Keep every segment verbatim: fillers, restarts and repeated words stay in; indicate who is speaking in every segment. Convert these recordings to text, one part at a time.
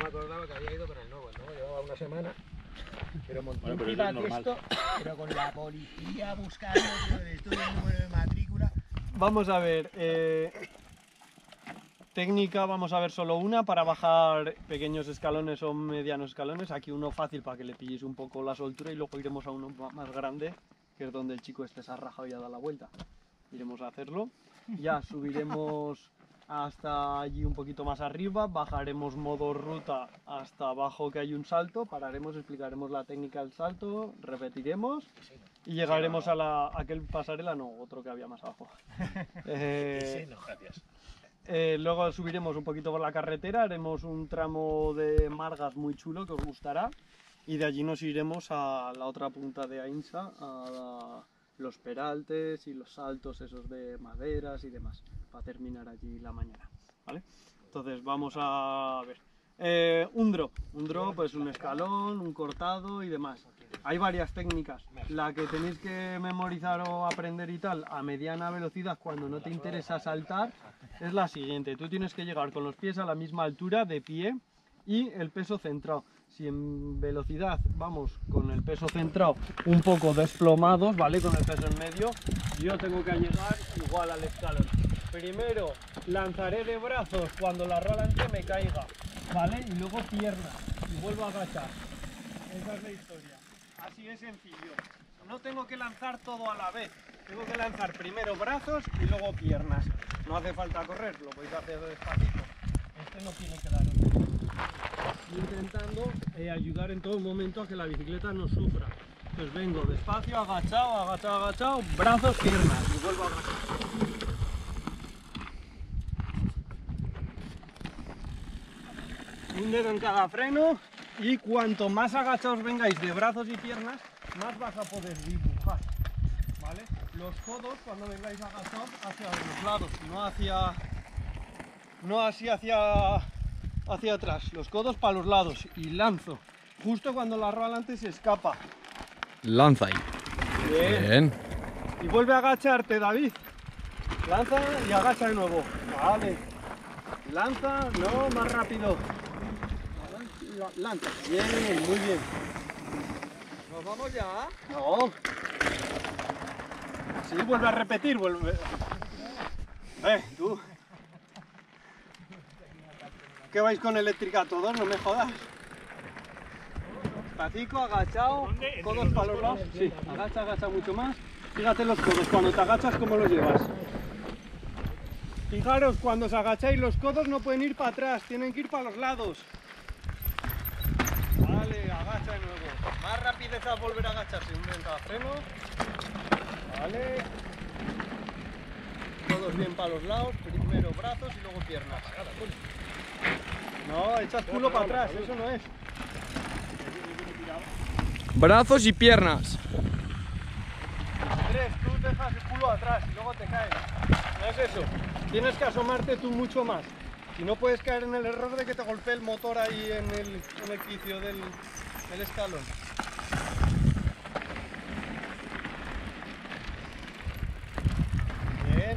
Speaker 1: acordaba que había ido con el nuevo, ¿no? Llevaba una semana. Pero monté
Speaker 2: bueno,
Speaker 1: un
Speaker 2: pero eso es normal.
Speaker 1: esto, pero con la policía buscando esto el número de matrícula.
Speaker 3: Vamos a ver, eh, técnica vamos a ver solo una para bajar pequeños escalones o medianos escalones. Aquí uno fácil para que le pilléis un poco la soltura y luego iremos a uno más grande, que es donde el chico este se ha rajado y ha dado la vuelta. Iremos a hacerlo. Ya subiremos hasta allí un poquito más arriba, bajaremos modo ruta hasta abajo que hay un salto, pararemos, explicaremos la técnica del salto, repetiremos y llegaremos a la a aquel pasarela, no, otro que había más abajo. eh,
Speaker 2: Sí, no, gracias.
Speaker 3: eh, luego subiremos un poquito por la carretera, haremos un tramo de margas muy chulo que os gustará y de allí nos iremos a la otra punta de Ainsa, a los peraltes y los saltos esos de maderas y demás, para terminar allí la mañana, ¿vale? Entonces vamos a ver. Eh, un drop, un drop es un escalón, un cortado y demás. Hay varias técnicas. La que tenéis que memorizar o aprender y tal a mediana velocidad cuando no te interesa saltar es la siguiente. Tú tienes que llegar con los pies a la misma altura de pie y el peso centrado. Si en velocidad vamos con el peso centrado un poco desplomados, ¿vale? Con el peso en medio, yo tengo que llegar igual al escalón. Primero lanzaré de brazos cuando la rolante me caiga, ¿vale? Y luego piernas y vuelvo a agachar. Esa es la historia. Así es sencillo. No tengo que lanzar todo a la vez. Tengo que lanzar primero brazos y luego piernas. No hace falta correr, lo podéis hacer despacito. Este no tiene que dar un... intentando eh, ayudar en todo momento a que la bicicleta no sufra. Entonces vengo despacio, agachado, agachado, agachado, brazos, piernas y vuelvo a agachar. Un dedo en cada freno y cuanto más agachados vengáis de brazos y piernas, más vas a poder dibujar, ¿vale? Los codos cuando vengáis agachados hacia los lados, no hacia, no así hacia, hacia atrás, los codos para los lados y lanzo, justo cuando la rolante se escapa.
Speaker 4: Lanza ahí.
Speaker 3: Bien.
Speaker 4: Bien.
Speaker 3: Y vuelve a agacharte, David. Lanza y agacha de nuevo. Vale. Lanza, no, más rápido. Lanza. Bien, muy bien.
Speaker 1: ¿Nos vamos ya?
Speaker 3: No. Sí, vuelve a repetir, vuelve. Eh, tú. ¿Qué vais con eléctrica todos? No me jodas. Despacito, agachado, codos para los lados. Sí, agacha, agacha mucho más. Fíjate los codos, cuando te agachas, ¿cómo los llevas? Fijaros, cuando os agacháis, los codos no pueden ir para atrás, tienen que ir para los lados. Vale, agacha de nuevo. Más rapidez a volver a agacharse, un en cada freno. Vale. Todos bien para los lados, primero brazos y luego piernas. No, echas culo para atrás, eso no es.
Speaker 4: Brazos y piernas.
Speaker 3: Andrés, tú dejas el culo atrás y luego te caes. No es eso. Tienes que asomarte tú mucho más. Si no puedes caer en el error de que te golpee el motor ahí en el, en el quicio del, del escalón. Bien.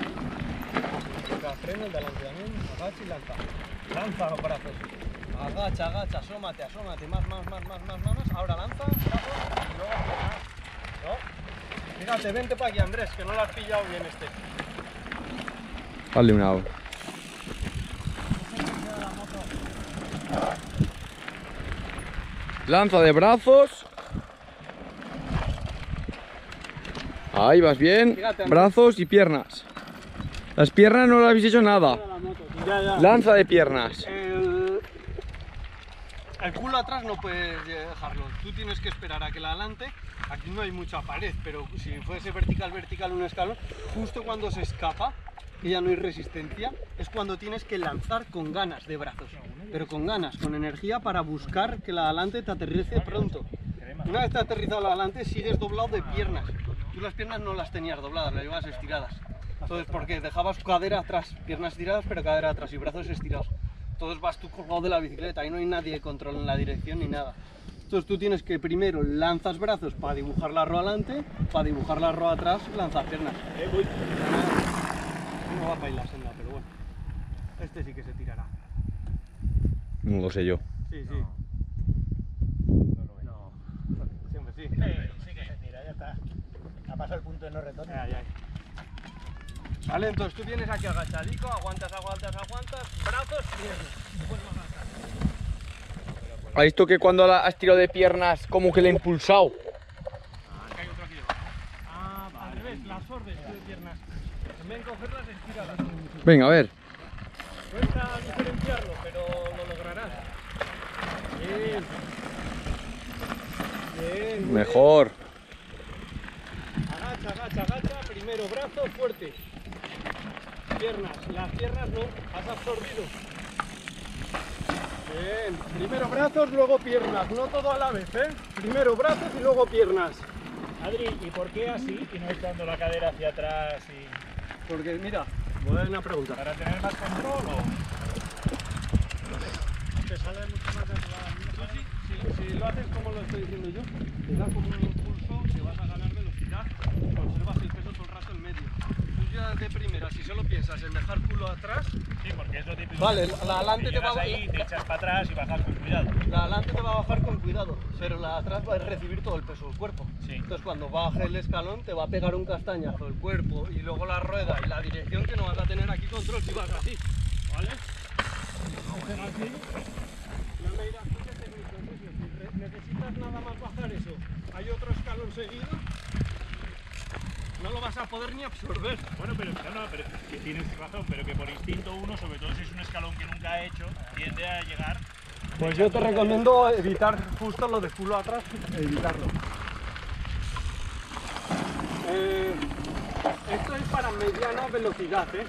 Speaker 3: Freno, el delante también. Agacha y lanza. Lanza los brazos. Agacha, agacha, asómate, asómate. Más, más, más, más, más, más. Ahora lanza, brazos y luego piernas. ¿No? Fíjate, vente para aquí, Andrés, que no lo has pillado bien este.
Speaker 4: Dale una hora. Lanza de brazos. Ahí vas bien.
Speaker 3: Fíjate,
Speaker 4: Brazos y piernas. Las piernas no le habéis hecho nada.
Speaker 3: Ya, ya.
Speaker 4: Lanza de piernas.
Speaker 3: El, el culo atrás no puedes dejarlo. Tú tienes que esperar a que la adelante. Aquí no hay mucha pared, pero si fuese vertical, vertical un escalón, justo cuando se escapa, que ya no hay resistencia, es cuando tienes que lanzar con ganas de brazos. Pero con ganas, con energía para buscar que la adelante te aterrice pronto. Una vez te ha aterrizado la adelante, sigues doblado de piernas. Tú las piernas no las tenías dobladas, las llevas estiradas. Entonces, porque dejabas cadera atrás, piernas estiradas, pero cadera atrás y brazos estirados. Entonces vas tú colgado de la bicicleta, ahí no hay nadie que controle en la dirección ni nada. Entonces tú tienes que primero lanzas brazos para dibujar la roa adelante, para dibujar la roa atrás, lanzas piernas. Eh, uy. No va para ir la senda, pero bueno. Este sí que se tirará.
Speaker 4: No lo sé yo.
Speaker 3: Sí, sí. No, siempre sí.
Speaker 1: Sí, sí que se tira, ya está. Ha pasado el punto de no retorno.
Speaker 3: Ay, ay. Vale, entonces tú vienes aquí agachadico, aguantas, aguantas, aguantas, brazos, piernas. Vuelvo a agachar.
Speaker 4: ¿Has visto que cuando la- has tirado de piernas como que le he impulsado?
Speaker 3: Ah, que hay otro aquí debajo. Ah, vale. Al revés, las orbes tú de piernas. En vez de cogerlas, estíralas.
Speaker 4: Venga, a ver.
Speaker 3: Cuesta diferenciarlo, pero lo lograrás. Bien. Bien. muy
Speaker 4: Mejor.
Speaker 3: bien. Agacha, agacha, agacha. Primero brazo fuerte. Piernas. Las piernas no. Has absorbido. Bien. Primero brazos, luego piernas. No todo a la vez, ¿eh? Primero brazos y luego piernas.
Speaker 1: Adri, ¿y por qué así y no echando la cadera hacia atrás y
Speaker 3: Porque, mira, voy a dar una pregunta.
Speaker 1: para tener más control o te sale mucho más natural?
Speaker 3: Tú sí, si, si lo haces como lo estoy diciendo yo, te da como un impulso que vas a ganar velocidad, conservas el peso todo el rato en medio. Tú ya de primera, si solo piensas en dejar culo atrás,
Speaker 1: Sí, porque es lo típico.
Speaker 3: vale, la, la adelante te va
Speaker 1: Llegas
Speaker 3: a
Speaker 1: ahí, te echas para atrás y bajas con cuidado.
Speaker 3: la adelante te va a bajar con cuidado, pero la de atrás va a recibir todo el peso del cuerpo.
Speaker 1: Sí.
Speaker 3: Entonces cuando baje el escalón te va a pegar un castañazo el cuerpo y luego la rueda y la dirección que no vas a tener aquí control si vas así, ¿vale? Así. Ya me dirás tú qué técnico es eso. Si re- necesitas nada más bajar eso, hay otro escalón seguido, no lo vas a poder ni absorber.
Speaker 1: Bueno, pero no, no, pero que tienes razón, pero que por instinto uno, sobre todo si es un escalón que nunca ha hecho, tiende a llegar.
Speaker 3: Pues yo te recomiendo evitar justo lo de culo atrás, evitarlo. Eh, esto es para mediana velocidad, ¿eh?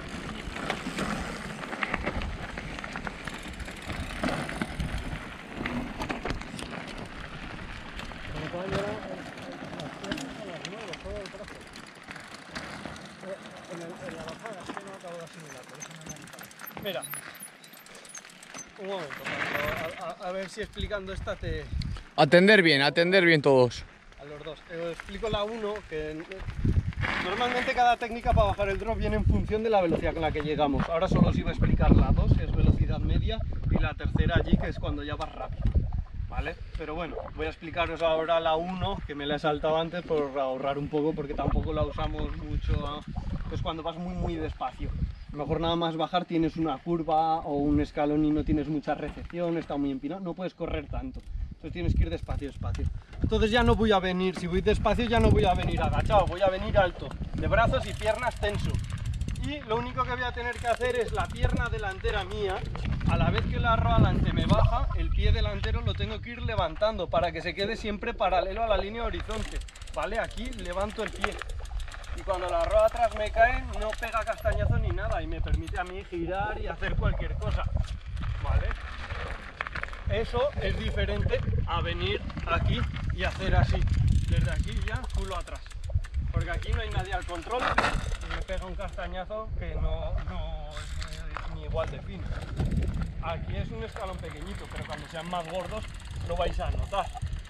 Speaker 3: Mira, un momento, Pablo, a, a- a ver si explicando esta te...
Speaker 4: Atender bien, atender bien todos.
Speaker 3: A los dos. Eh, os explico la uno, que eh, normalmente cada técnica para bajar el drop viene en función de la velocidad con la que llegamos. Ahora solo os iba a explicar la dos, que es velocidad media, y la tercera allí, que es cuando ya vas rápido. ¿Vale? Pero bueno, voy a explicaros ahora la uno, que me la he saltado antes por ahorrar un poco, porque tampoco la usamos mucho, es cuando vas muy muy despacio. A lo mejor nada más bajar tienes una curva o un escalón y no tienes mucha recepción, está muy empinado, no puedes correr tanto. Entonces tienes que ir despacio, despacio. Entonces ya no voy a venir, si voy despacio ya no voy a venir agachado, voy a venir alto, de brazos y piernas tenso. Y lo único que voy a tener que hacer es la pierna delantera mía, a la vez que la rueda delante me baja, el pie delantero lo tengo que ir levantando para que se quede siempre paralelo a la línea horizonte. ¿Vale? Aquí levanto el pie. Y cuando la rueda atrás me cae, no pega castañazo ni nada y me permite a mí girar y hacer cualquier cosa. ¿Vale? Eso es diferente a venir aquí y hacer así. Desde aquí ya, culo atrás. Porque aquí no hay nadie al control y me pega un castañazo que no, no es ni igual de fino. Aquí es un escalón pequeñito, pero cuando sean más gordos lo vais a notar.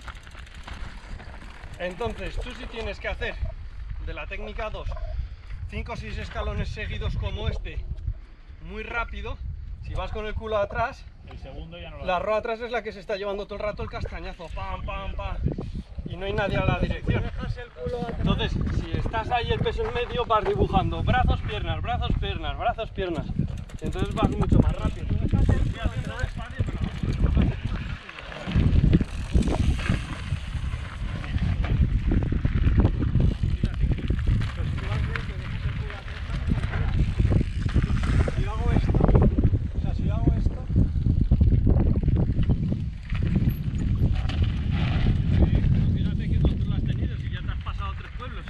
Speaker 3: Entonces, tú sí tienes que hacer de la técnica dos, cinco o seis escalones seguidos como este, muy rápido. Si vas con el culo atrás,
Speaker 1: El segundo ya no lo
Speaker 3: la rueda atrás es la que se está llevando todo el rato el castañazo, pam, pam, pam, y no hay nadie a la dirección. Entonces, si estás ahí el peso en medio, vas dibujando brazos, piernas, brazos, piernas, brazos, piernas. Entonces vas mucho más rápido. Si yo hago esto, o sea, si yo hago esto, fíjate que control has tenido, si ya te has pasado tres pueblos.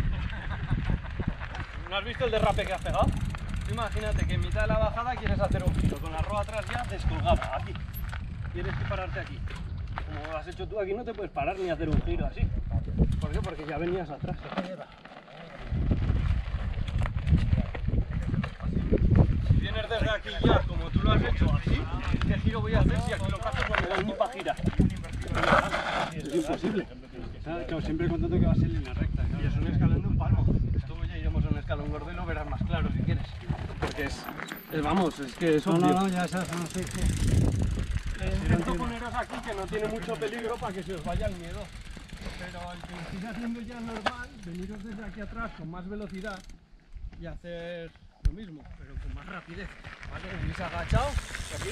Speaker 3: ¿No has visto el derrape que has pegado? Imagínate que en mitad de la bajada quieres hacer un giro, con la rueda atrás ya descolgada, aquí. Tienes que pararte aquí. Como lo has hecho tú aquí, no te puedes parar ni hacer un giro así. ¿Por qué? Porque ya venías atrás. Si vienes desde aquí ya, como tú lo has hecho así, ¿qué giro voy a hacer si aquí lo paso no me da ni para girar? Es imposible.
Speaker 2: Claro, siempre contando que va a ser línea recta. ¿no?
Speaker 3: Y es un escalón de un palmo. Esto ya iremos a un escalón gordo y lo verás más claro si quieres. Porque es, es vamos, es que es
Speaker 2: No,
Speaker 3: obvio.
Speaker 2: no, no, ya sabes, no sé qué.
Speaker 3: Eh, intento poneros aquí que no tiene mucho peligro para que se os vaya el miedo. Pero el que lo estéis haciendo ya normal, veniros desde aquí atrás con más velocidad y hacer lo mismo, pero con más rapidez. ¿Vale? Venís agachados aquí.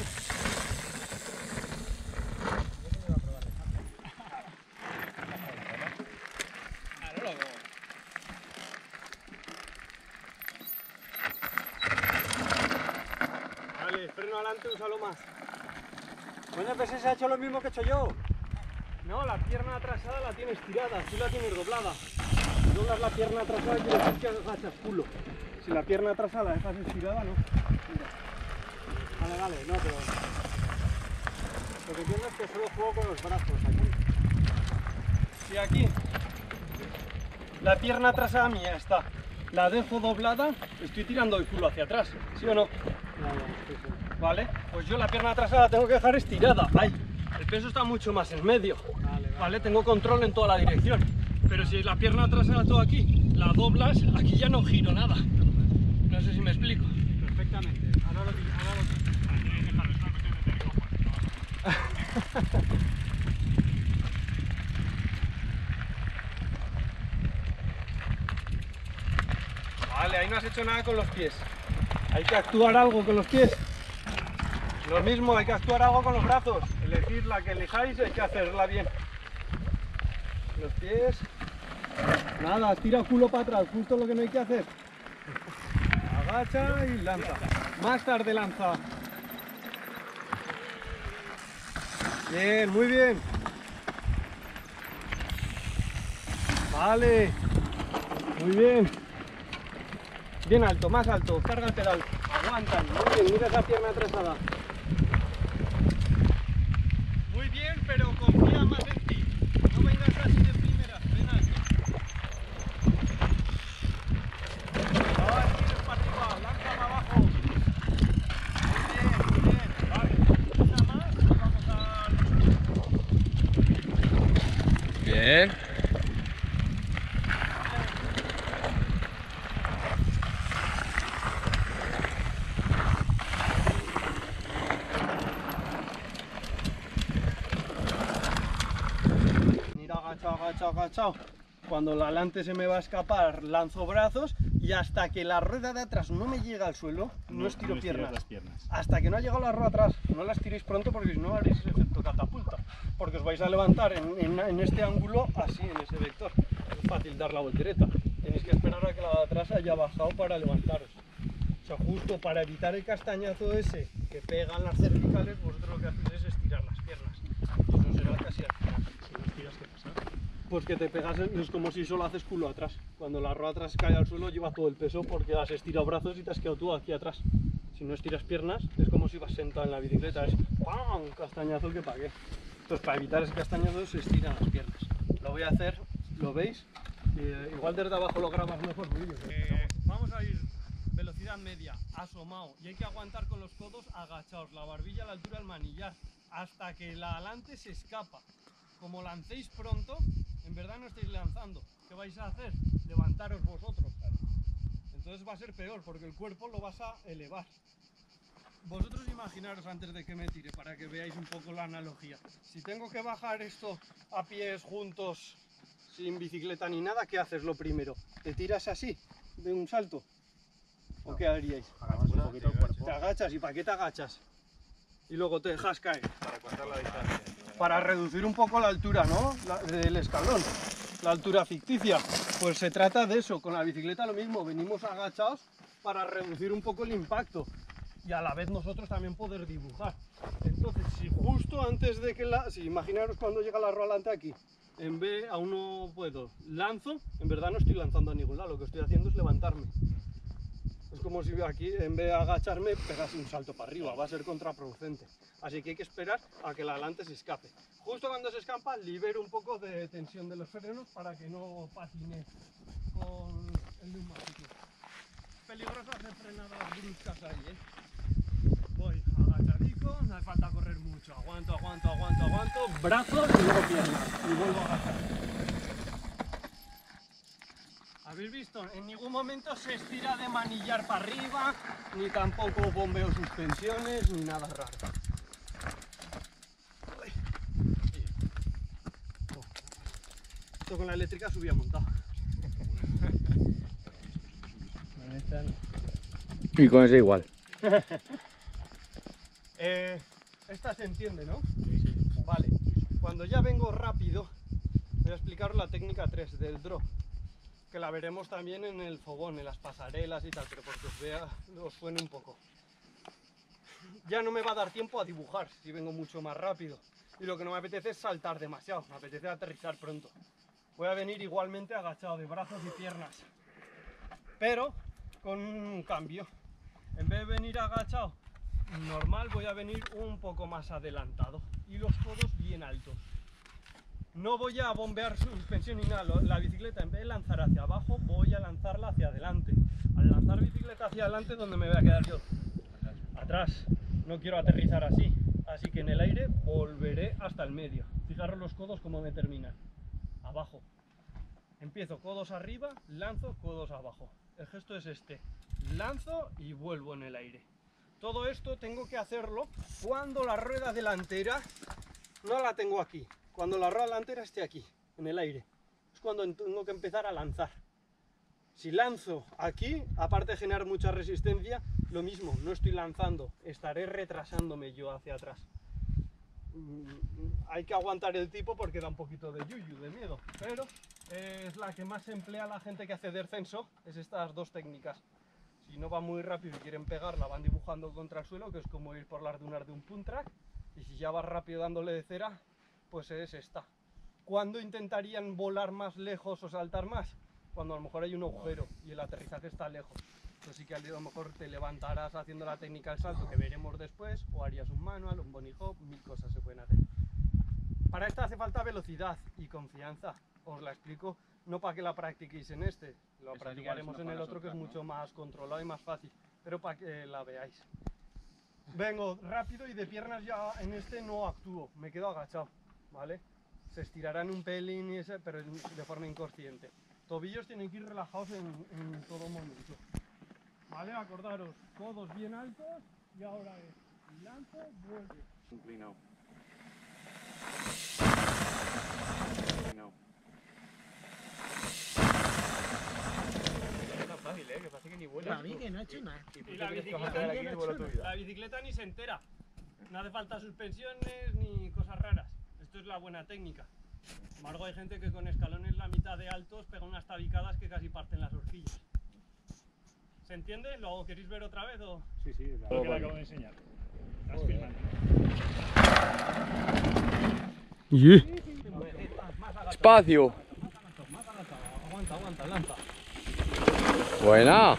Speaker 3: Vale, freno adelante, úsalo más.
Speaker 2: ¿Cuántas veces se ha hecho lo mismo que he hecho yo?
Speaker 3: No, la pierna atrasada la tienes tirada, tú la tienes doblada. Si doblas la pierna atrasada, quiere decir que agachas culo. Si la pierna atrasada la dejas estirada, no. Mira.
Speaker 2: Vale, vale, no, pero... Lo que entiendo es que solo juego con los brazos aquí.
Speaker 3: Si aquí la pierna atrasada mía está, la dejo doblada, estoy tirando el culo hacia atrás, ¿sí o no?
Speaker 2: No, no, sí, sí.
Speaker 3: Vale, pues yo la pierna atrasada la tengo que dejar estirada, ahí. El peso está mucho más en medio,
Speaker 2: Vale, vale.
Speaker 3: ¿vale? Tengo control en toda la dirección. Pero si la pierna atrasada todo aquí, la doblas, aquí ya no giro nada. No sé si me explico.
Speaker 2: Perfectamente. Ahora lo que... Ahora lo que...
Speaker 3: Vale, ahí no has hecho nada con los pies. Hay que actuar algo con los pies. Lo mismo, hay que actuar algo con los brazos. Elegir la que elijáis, hay que hacerla bien. Los pies... Nada, tira culo para atrás, justo lo que no hay que hacer. Agacha y lanza. Más tarde lanza. Bien, muy bien. Vale. Muy bien. Bien alto, más alto. Carga el pedal. Aguantan. Muy bien, mira esa pierna atrasada. Muy bien, pero confía más en ti. No vengas así de primeras. Ven alto. Ahora tires para arriba. Lanza para abajo. Muy bien, muy bien. Vale. Una más y vamos a...
Speaker 4: Bien.
Speaker 3: Mira, agachado, agachado, agachado. Cuando la delante se me va a escapar, lanzo brazos y hasta que la rueda de atrás no me llega al suelo, no, estiro piernas.
Speaker 1: las piernas.
Speaker 3: Hasta que no ha llegado la rueda atrás, no las tiréis pronto porque si no haréis ese efecto catapulta. Porque os vais a levantar en, en, en este ángulo, así, en ese vector. Es fácil dar la voltereta. Tenéis que esperar a que la de atrás haya bajado para levantaros. O sea, justo para evitar el castañazo ese que pegan las cervicales, vosotros lo que hacéis es estirar las piernas. Y eso será casi al final.
Speaker 1: Si los tiras, ¿qué pasa?
Speaker 3: Pues que te pegas, es como si solo haces culo atrás. Cuando la rueda atrás cae al suelo lleva todo el peso porque has estirado brazos y te has quedado tú aquí atrás. Si no estiras piernas, es como si vas sentado en la bicicleta, es ¡pam! Castañazo que pagué. Entonces para evitar ese castañazo se estiran las piernas. Lo voy a hacer, ¿lo veis? Eh, igual desde abajo lo grabas mejor vídeo. Eh, vamos a ir velocidad media, asomado, y hay que aguantar con los codos agachados, la barbilla a la altura del manillar, hasta que la adelante se escapa. Como lancéis pronto, en verdad no estáis lanzando. ¿Qué vais a hacer? Levantaros vosotros. Entonces va a ser peor, porque el cuerpo lo vas a elevar. Vosotros imaginaros antes de que me tire, para que veáis un poco la analogía. Si tengo que bajar esto a pies juntos, sin bicicleta ni nada, ¿qué haces lo primero? ¿Te tiras así, de un salto? ¿O qué haríais?
Speaker 1: Agachas un poquito el cuerpo.
Speaker 3: Te agachas, ¿y para qué te agachas? Y luego te dejas caer.
Speaker 1: Para cortar la distancia.
Speaker 3: Para reducir un poco la altura, ¿no? La, del escalón, la altura ficticia. Pues se trata de eso, con la bicicleta lo mismo, venimos agachados para reducir un poco el impacto y a la vez nosotros también poder dibujar. Entonces, si justo antes de que la... Si imaginaros cuando llega la rueda delante aquí, en vez aún no puedo, lanzo, en verdad no estoy lanzando a ningún lado, lo que estoy haciendo es levantarme. Es como si aquí, en vez de agacharme, pegase un salto para arriba, va a ser contraproducente. Así que hay que esperar a que la delante se escape. Justo cuando se escapa, libero un poco de tensión de los frenos para que no patine con el neumático. Peligroso hacer frenadas bruscas ahí, ¿eh? Voy agachadico, no hace falta correr mucho. Aguanto, aguanto, aguanto, aguanto. Brazos y luego piernas. Y vuelvo a agachar. ¿Habéis visto? En ningún momento se estira de manillar para arriba, ni tampoco bombeo suspensiones, ni nada raro. Esto con la eléctrica subía montado.
Speaker 4: Y con ese igual.
Speaker 3: eh, esta se entiende, ¿no? Sí, sí. Vale. Cuando ya vengo rápido, voy a explicaros la técnica tres del drop, que la veremos también en el fogón, en las pasarelas y tal, pero porque os vea, os suene un poco. Ya no me va a dar tiempo a dibujar si vengo mucho más rápido. Y lo que no me apetece es saltar demasiado, me apetece aterrizar pronto. Voy a venir igualmente agachado de brazos y piernas, pero con un cambio. En vez de venir agachado normal, voy a venir un poco más adelantado y los codos bien altos. No voy a bombear suspensión ni nada. La bicicleta, en vez de lanzar hacia abajo, voy a lanzarla hacia adelante. Al lanzar bicicleta hacia adelante, ¿dónde me voy a quedar yo? Atrás. No quiero aterrizar así, así que en el aire volveré hasta el medio. Fijaros los codos como me terminan. Abajo. Empiezo codos arriba, lanzo, codos abajo. El gesto es este. Lanzo y vuelvo en el aire. Todo esto tengo que hacerlo cuando la rueda delantera no la tengo aquí. Cuando la rueda delantera esté aquí, en el aire. Es cuando tengo que empezar a lanzar. Si lanzo aquí, aparte de generar mucha resistencia, lo mismo, no estoy lanzando, estaré retrasándome yo hacia atrás. Mm, hay que aguantar el tipo porque da un poquito de yuyu, de miedo, pero es la que más emplea la gente que hace descenso, es estas dos técnicas. Si no va muy rápido y quieren pegarla, van dibujando contra el suelo, que es como ir por las dunas de un punt track, y si ya vas rápido dándole de cera, pues es esta. ¿Cuándo intentarían volar más lejos o saltar más? Cuando a lo mejor hay un agujero y el aterrizaje está lejos. Entonces sí que a lo mejor te levantarás haciendo la técnica del salto que veremos después, o harías un manual, un bunny hop, mil cosas se pueden hacer. Para esta hace falta velocidad y confianza. Os la explico, no para que la practiquéis en este, lo practicaremos en el otro que es mucho más controlado y más fácil, pero para que la veáis. Vengo rápido y de piernas ya en este no actúo, me quedo agachado, ¿vale? Se estirarán un pelín y ese, pero de forma inconsciente. Tobillos tienen que ir relajados en, en todo momento. Vale, acordaros, codos bien altos y ahora es lanzo, vuelve.
Speaker 1: Inclinado. Inclinado.
Speaker 2: Es fácil, ¿eh? Que parece que ni vuela.
Speaker 5: Para mí que no ha hecho nada.
Speaker 3: Y la bicicleta, la bicicleta ni se entera. No hace falta suspensiones ni cosas raras. Esto es la buena técnica. Sin embargo, hay gente que con escalones la mitad de altos pega unas tabicadas que casi parten las horquillas. ¿Se entiende? ¿Lo queréis ver otra vez o...?
Speaker 1: Sí, sí, es lo que le acabo de enseñar. Estás filmando.
Speaker 4: Yeah. Espacio.
Speaker 3: Más agachado, aguanta, aguanta, lanza.
Speaker 4: Buena.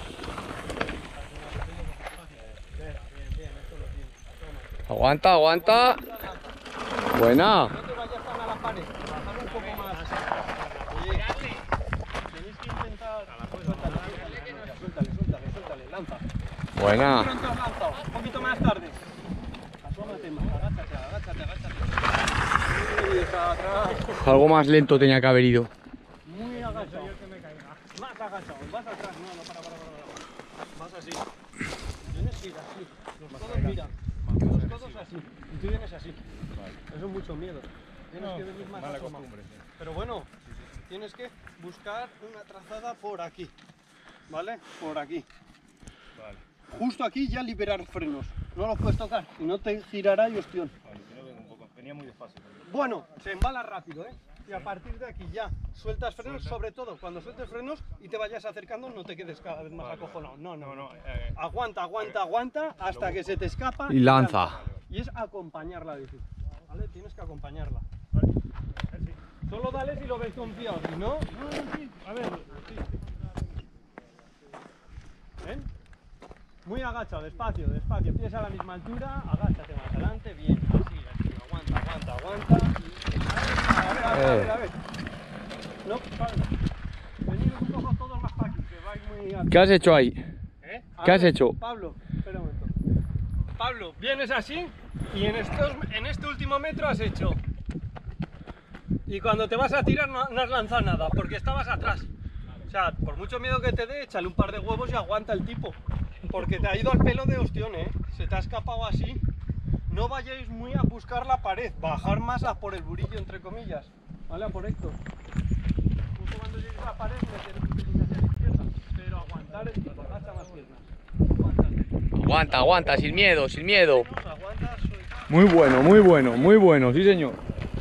Speaker 3: Bien, bien, esto lo tiene.
Speaker 4: Aguanta, aguanta. Buena.
Speaker 3: No te vayas tan a la pared, bajar un poco más. Oye, tenéis que intentar... Suéltale, suéltale, suéltale, suéltale, lanza.
Speaker 4: Buena.
Speaker 3: Pronto has lanzado, un poquito más tarde. Asómate más, agáchate, agáchate, agáchate. Muy atrás.
Speaker 4: Algo más lento tenía que haber ido.
Speaker 3: Muy agachado. Yo que me caiga. Más agachado, vas atrás, no, no, para, para, para. Vas así. Tienes que ir así. Los codos miran. Los codos así. Y tú vienes así. Eso es mucho miedo. Tienes que venir más asomado. Pero bueno, tienes que buscar una trazada por aquí. ¿Vale? Por aquí.
Speaker 1: Vale.
Speaker 3: Justo aquí ya liberar frenos. No los puedes tocar, si no te girará y hostión.
Speaker 1: Vale, yo lo vengo un poco. Venía muy despacio.
Speaker 3: Bueno, se embala rápido, ¿eh? Y a partir de aquí ya sueltas frenos, sobre todo cuando sueltes frenos y te vayas acercando, no te quedes cada vez más
Speaker 1: Vale,
Speaker 3: acojonado. No, no,
Speaker 1: No,
Speaker 3: no.
Speaker 1: no. Eh,
Speaker 3: Aguanta, aguanta, aguanta hasta que se te escapa
Speaker 4: Y lanza.
Speaker 3: Y es acompañar la bici. ¿Vale? Tienes que acompañarla.
Speaker 1: vale. A ver, sí.
Speaker 3: Solo dale si lo ves confiado, si no. No, no, sí. A ver, sí. ¿Ven? Muy agachado, despacio, despacio. Pies a la misma altura, agáchate más adelante, bien. Así, así. Aguanta, aguanta, aguanta. Y... A ver, a ver, a ver, a ver. No, vale. Venid un poco todos más para aquí, que vais muy a...
Speaker 4: ¿Qué has hecho ahí?
Speaker 3: ¿Eh?
Speaker 4: ¿Qué
Speaker 3: A
Speaker 4: has
Speaker 3: ver,
Speaker 4: hecho?
Speaker 3: Pablo, espera un momento. Pablo, vienes así y en, estos, en este último metro has hecho. Y cuando te vas a tirar no, no has lanzado nada, porque estabas atrás. O sea, por mucho miedo que te dé, échale un par de huevos y aguanta el tipo. Porque te ha ido al pelo de ostión, ¿eh? Se te ha escapado así. No vayáis muy a buscar la pared, bajar más a por el burillo, entre comillas. ¿Vale? A por esto. pared, meter un pelín hacia la izquierda, pero aguantar el paso, agacha más piernas. Aguántate.
Speaker 4: Aguanta, aguanta, sin miedo, sin miedo.
Speaker 3: Aguanta, suelta.
Speaker 4: Muy bueno, muy bueno, muy bueno, sí señor.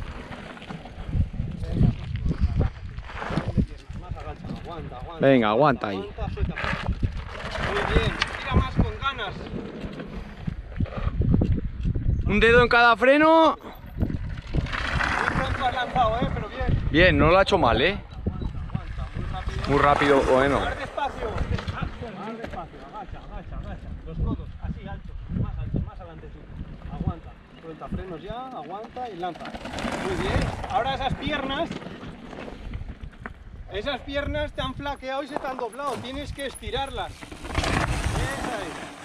Speaker 3: Más agacha, aguanta, aguanta.
Speaker 4: Venga, aguanta ahí.
Speaker 3: Aguanta, suelta. Muy bien, tira más con ganas.
Speaker 4: Un dedo en cada freno.
Speaker 3: Muy pronto has lanzado, eh, pero bien.
Speaker 4: Bien, no lo ha hecho mal, ¿eh?
Speaker 3: Aguanta, aguanta, muy rápido.
Speaker 4: Muy rápido, bueno.
Speaker 3: Más despacio. Más despacio, agacha, agacha, agacha. Los codos, así altos, más altos, más adelante tú. Aguanta, suelta frenos ya, aguanta y lanza. Muy bien. Ahora esas piernas, esas piernas te han flaqueado y se te han doblado. Tienes que estirarlas. Esa es.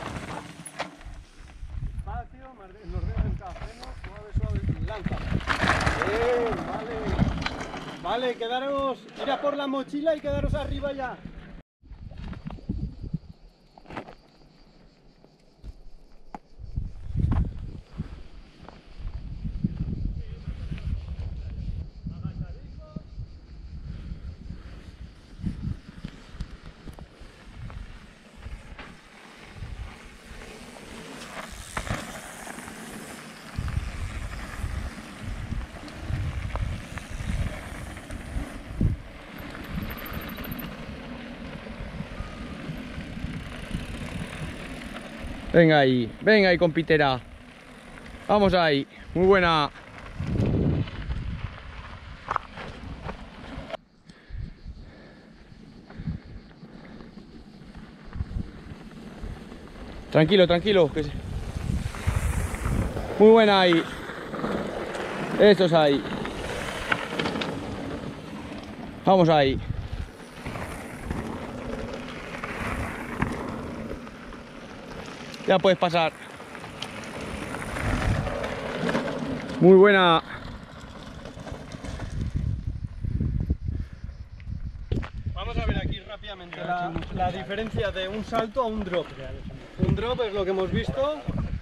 Speaker 3: Despacio, más de- los dedos en cada freno, suave, suave y lanza. Bien, vale. Vale, quedaros, ir a por la mochila y quedaros arriba ya.
Speaker 4: Venga ahí, venga ahí, compitera. Vamos ahí, muy buena. Tranquilo, tranquilo. Que se... Muy buena ahí. Eso es ahí. Vamos ahí. Ya puedes pasar. Muy buena.
Speaker 3: Vamos a ver aquí rápidamente la, la diferencia de un salto a un drop. Un drop es lo que hemos visto.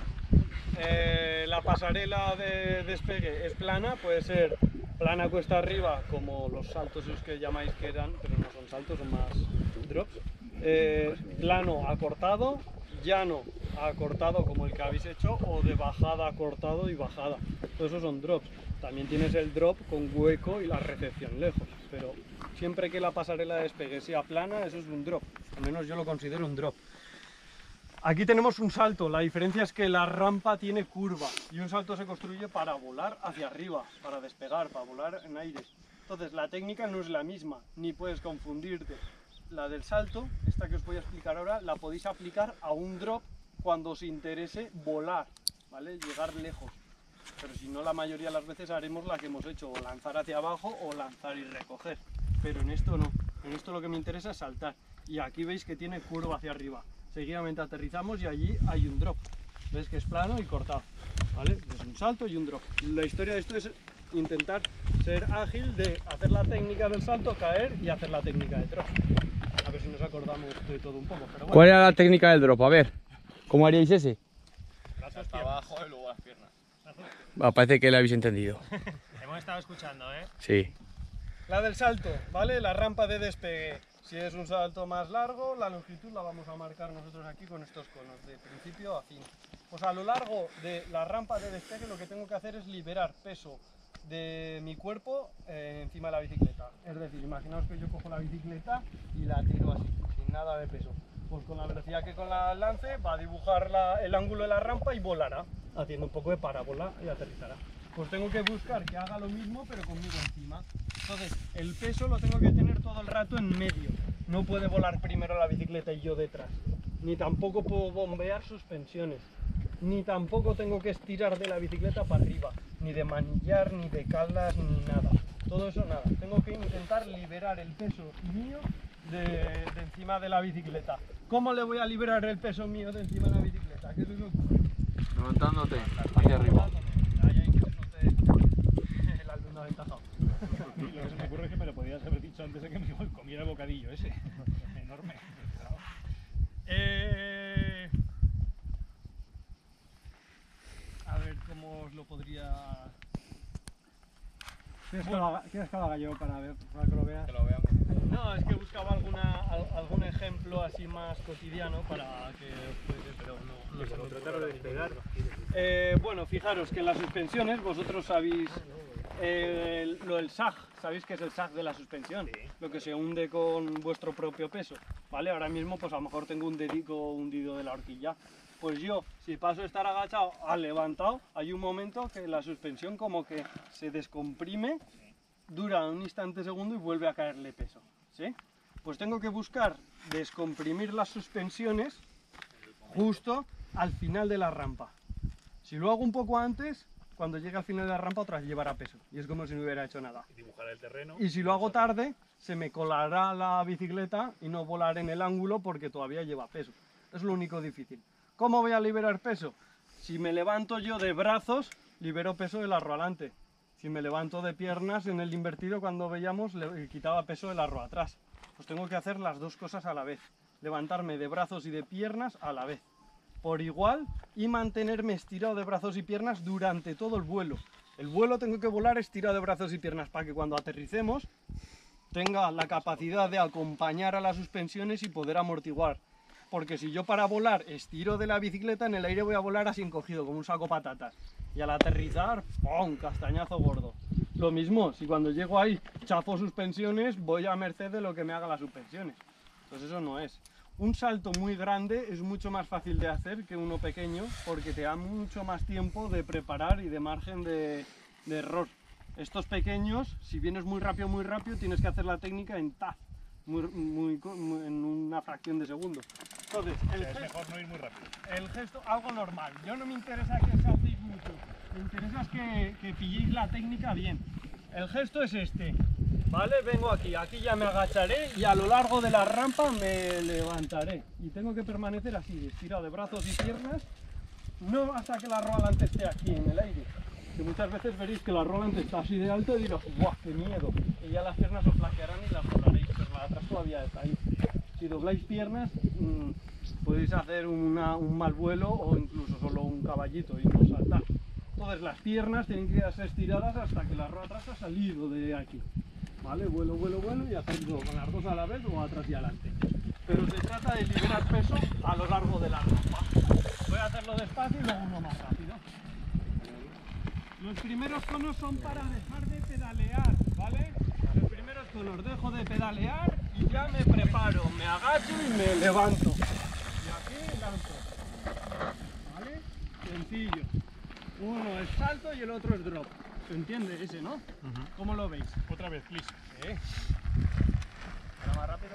Speaker 3: Eh, la pasarela de despegue es plana, puede ser plana cuesta arriba como los saltos esos que llamáis que eran, pero no son saltos, son más drops. Eh, plano acortado, llano acortado como el que habéis hecho, o de bajada acortado y bajada. Todos esos son drops. También tienes el drop con hueco y la recepción lejos, pero siempre que la pasarela de despegue sea plana, eso es un drop. Al menos yo lo considero un drop. Aquí tenemos un salto, la diferencia es que la rampa tiene curva y un salto se construye para volar hacia arriba, para despegar, para volar en aire. Entonces la técnica no es la misma, ni puedes confundirte. La del salto, esta que os voy a explicar ahora, la podéis aplicar a un drop cuando os interese volar, ¿vale? Llegar lejos. Pero si no, la mayoría de las veces haremos la que hemos hecho, o lanzar hacia abajo o lanzar y recoger. Pero en esto no, en esto lo que me interesa es saltar. Y aquí veis que tiene curva hacia arriba. Seguidamente aterrizamos y allí hay un drop. Ves que es plano y cortado, ¿vale? Es un salto y un drop. La historia de esto es intentar ser ágil, de hacer la técnica del salto, caer y hacer la técnica de drop. A ver si nos acordamos de todo un poco. Pero bueno.
Speaker 4: ¿Cuál era la técnica del drop? A ver, ¿cómo haríais ese?
Speaker 1: Hasta abajo y luego las piernas.
Speaker 4: Ah, parece que lo habéis entendido.
Speaker 1: Hemos estado escuchando, ¿eh?
Speaker 4: Sí.
Speaker 3: La del salto, ¿vale? La rampa de despegue. Si es un salto más largo, la longitud la vamos a marcar nosotros aquí con estos conos, de principio a fin. Pues a lo largo de la rampa de despegue lo que tengo que hacer es liberar peso de mi cuerpo eh, encima de la bicicleta. Es decir, imaginaos que yo cojo la bicicleta y la tiro así, sin nada de peso. Pues con la velocidad que con la lance va a dibujar la, el ángulo de la rampa y volará, haciendo un poco de parábola y aterrizará. Pues tengo que buscar que haga lo mismo pero conmigo encima. Entonces el peso lo tengo que tener todo el rato en medio. No puede volar primero la bicicleta y yo detrás. Ni tampoco puedo bombear suspensiones. Ni tampoco tengo que estirar de la bicicleta para arriba. Ni de manillar, ni de calas, ni nada. Todo eso nada. Tengo que intentar liberar el peso mío de, de encima de la bicicleta. ¿Cómo le voy a liberar el peso mío de encima de la bicicleta? ¿Qué se me ocurre?
Speaker 4: Levantándote hacia arriba.
Speaker 3: Ahí hay que note el alumno aventajado.
Speaker 1: Lo que se me ocurre es que me lo podías haber dicho antes de que me comiera el bocadillo ese. Enorme.
Speaker 3: Eh... A ver cómo os lo podría...
Speaker 2: ¿Quieres que lo haga, ¿quieres que lo haga yo para, ver, para que lo veas?
Speaker 4: Que lo veamos.
Speaker 3: No, es que buscaba alguna, al- algún ejemplo así más cotidiano para que os puede, pero no, no se me
Speaker 1: Tratar de despegar.
Speaker 3: Eh, bueno, fijaros que en las suspensiones vosotros sabéis eh, lo del sag, sabéis que es el sag de la suspensión, lo que se hunde con vuestro propio peso, ¿vale? Ahora mismo pues a lo mejor tengo un dedico hundido de la horquilla, pues yo si paso a estar agachado a levantado, hay un momento que la suspensión como que se descomprime, dura un instante segundo y vuelve a caerle peso, ¿sí? Pues tengo que buscar descomprimir las suspensiones justo al final de la rampa. Si lo hago un poco antes, cuando llegue al final de la rampa otra vez llevará peso y es como si no hubiera hecho nada.
Speaker 1: Y dibujar el terreno.
Speaker 3: Y si lo hago tarde, se me colará la bicicleta y no volaré en el ángulo porque todavía lleva peso. Es lo único difícil. ¿Cómo voy a liberar peso? Si me levanto yo de brazos, libero peso del arro adelante. Si me levanto de piernas, en el invertido cuando veíamos le quitaba peso del arro atrás. Pues tengo que hacer las dos cosas a la vez. Levantarme de brazos y de piernas a la vez, por igual, y mantenerme estirado de brazos y piernas durante todo el vuelo. El vuelo tengo que volar estirado de brazos y piernas para que cuando aterricemos tenga la capacidad de acompañar a las suspensiones y poder amortiguar. Porque si yo para volar estiro de la bicicleta, en el aire voy a volar así encogido, como un saco patatas. Y al aterrizar, ¡pum!, castañazo gordo. Lo mismo, si cuando llego ahí chafo suspensiones, voy a merced de lo que me haga las suspensiones. Pues eso no es. Un salto muy grande es mucho más fácil de hacer que uno pequeño, porque te da mucho más tiempo de preparar y de margen de, de error. Estos pequeños, si vienes muy rápido, muy rápido, tienes que hacer la técnica en taz, muy, muy, muy, en una fracción de segundo. Entonces, el
Speaker 1: Es
Speaker 3: gesto,
Speaker 1: mejor no ir muy rápido.
Speaker 3: el gesto, algo normal. Yo no me interesa que saltéis mucho, me interesa es que, que pilléis la técnica bien. El gesto es este, ¿vale? Vengo aquí, aquí ya me agacharé y a lo largo de la rampa me levantaré. Y tengo que permanecer así, estirado de brazos y piernas, no hasta que la rolante esté aquí en el aire. Que muchas veces veréis que la rolante está así de alto y diréis, ¡guau, qué miedo! Y ya las piernas os flaquearán y las doblaréis, pero la de atrás todavía está ahí. Si dobláis piernas, mmm, podéis hacer una, un mal vuelo o incluso solo un caballito y no saltar. Entonces las piernas tienen que quedarse estiradas hasta que la rueda atrás ha salido de aquí. ¿Vale? Vuelo, vuelo, vuelo y hacerlo con las dos a la vez o atrás y adelante. Pero se trata de liberar peso a lo largo de la rampa. Voy a hacerlo despacio y luego uno más rápido. Los primeros conos son para dejar de pedalear, ¿vale? Los primeros conos dejo de pedalear y ya me preparo, me agacho y me levanto. Y aquí lanzo. ¿Vale? Sencillo. Uno es salto y el otro es drop. ¿Se entiende ese, no? Uh-huh. ¿Cómo lo veis?
Speaker 1: Otra vez, please.
Speaker 3: ¿Eh? Ahora más rápido.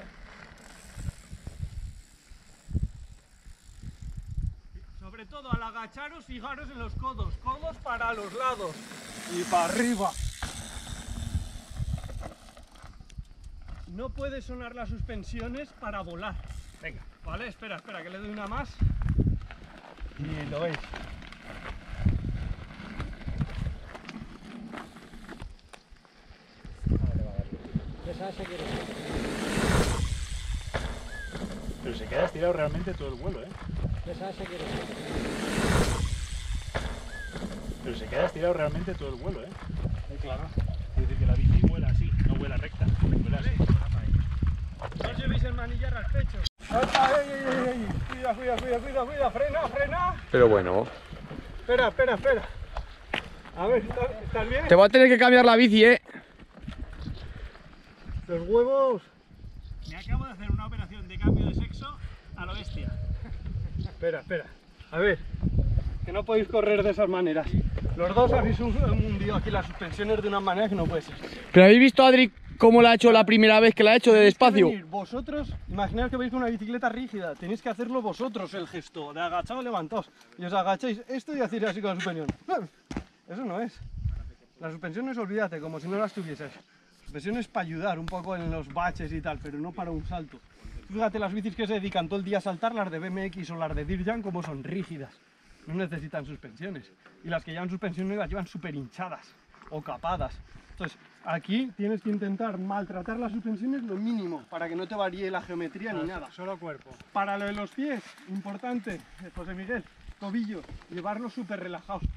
Speaker 3: Sobre todo al agacharos, fijaros en los codos. Codos para los lados y para arriba. No puede sonar las suspensiones para volar.
Speaker 1: Venga.
Speaker 3: Vale, espera, espera, que le doy una más. Y lo veis.
Speaker 1: Pero se queda estirado realmente todo el vuelo, ¿eh? Pero se queda estirado realmente todo el vuelo, ¿eh?
Speaker 3: Sí, claro.
Speaker 1: Es decir, que la bici vuela así, no vuela recta, vuela así.
Speaker 3: No os llevéis el manillar al pecho. ¡Ay, ay, ay, ay! Cuida, cuida, cuida, cuida, cuida, frena, frena.
Speaker 4: Pero bueno.
Speaker 3: Espera, espera, espera. A ver, ¿estás, ¿estás bien?
Speaker 4: Te voy a tener que cambiar la bici, eh.
Speaker 3: Los huevos.
Speaker 1: Me acabo de hacer una operación de cambio de sexo a lo bestia.
Speaker 3: Espera, espera. A ver, que no podéis correr de esas maneras. Los dos habéis hundido aquí las suspensiones de una manera que no puede ser.
Speaker 4: Pero habéis visto a Adri cómo la ha hecho la primera vez que la ha hecho de despacio.
Speaker 3: Venir vosotros, imaginad que veis una bicicleta rígida, tenéis que hacerlo vosotros el gesto de agachado, levantaos. Y os agacháis esto y hacéis así con la suspensión. Eso no es. Las suspensiones, olvídate, como si no las tuvieses. Suspensión es para ayudar un poco en los baches y tal, pero no para un salto. Fíjate las bicis que se dedican todo el día a saltar, las de B M X o las de Dirjan, como son rígidas. No necesitan suspensiones. Y las que llevan suspensiones las llevan súper hinchadas o capadas. Entonces, aquí tienes que intentar maltratar las suspensiones lo mínimo, para que no te varíe la geometría ni nada.
Speaker 2: Solo cuerpo.
Speaker 3: Para lo de los pies, importante, José Miguel, tobillos, llevarlos súper relajados.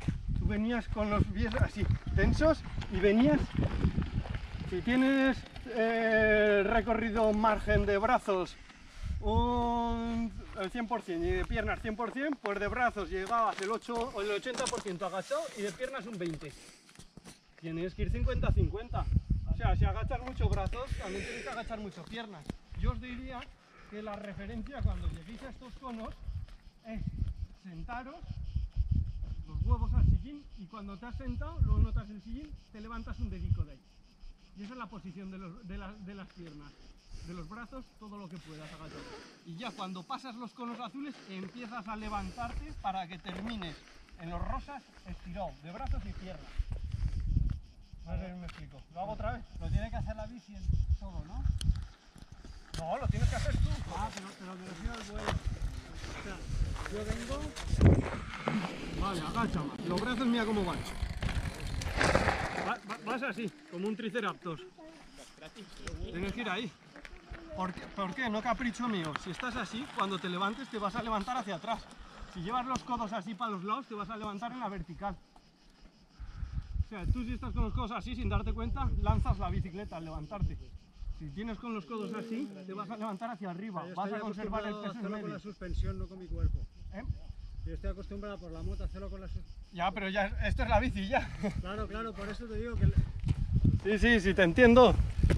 Speaker 3: venías con los pies así tensos y venías, si tienes eh, recorrido margen de brazos un, el cien por cien y de piernas cien por cien, pues de brazos llegabas el, ocho, o el ochenta por ciento agachado y de piernas un veinte por ciento. Tienes que ir cincuenta cincuenta. O sea, si agachas mucho brazos, también tienes que agachar mucho piernas. Yo os diría que la referencia cuando lleguéis a estos conos es sentaros, los huevos al sillín, y cuando te has sentado, luego notas el sillín, te levantas un dedico de ahí. Y esa es la posición de, los, de, la, de las piernas, de los brazos, todo lo que puedas agachar. Y ya cuando pasas los conos azules, empiezas a levantarte para que termines en los rosas estirado, de brazos y piernas. No sé si me explico. ¿Lo hago otra vez?
Speaker 2: Lo tiene que hacer la bici en solo, ¿no?
Speaker 3: No, lo tienes que hacer tú.
Speaker 2: Ah, pero, pero me refiero al vuelo. O sea, yo vengo...
Speaker 3: Vale, agacha más. Los brazos mira cómo van. Va, va, vas así, como un triceratops. Tienes que ir ahí. ¿Por qué? ¿Por qué? No capricho mío. Si estás así, cuando te levantes te vas a levantar hacia atrás. Si llevas los codos así para los lados, te vas a levantar en la vertical. O sea, tú si estás con los codos así, sin darte cuenta, lanzas la bicicleta al levantarte. Si tienes con los codos así, te vas a levantar hacia arriba.
Speaker 2: Yo
Speaker 3: Vas
Speaker 2: estoy
Speaker 3: a conservar el
Speaker 2: acostumbrado a
Speaker 3: peso en
Speaker 2: hacerlo con
Speaker 3: medio.
Speaker 2: la suspensión, no con mi cuerpo.
Speaker 3: ¿Eh?
Speaker 2: Yo estoy acostumbrado por la moto a hacerlo con la suspensión.
Speaker 3: Ya, pero ya, esto es la bici ya.
Speaker 2: Claro, claro, por eso te digo que...
Speaker 3: Sí, sí, sí, te entiendo.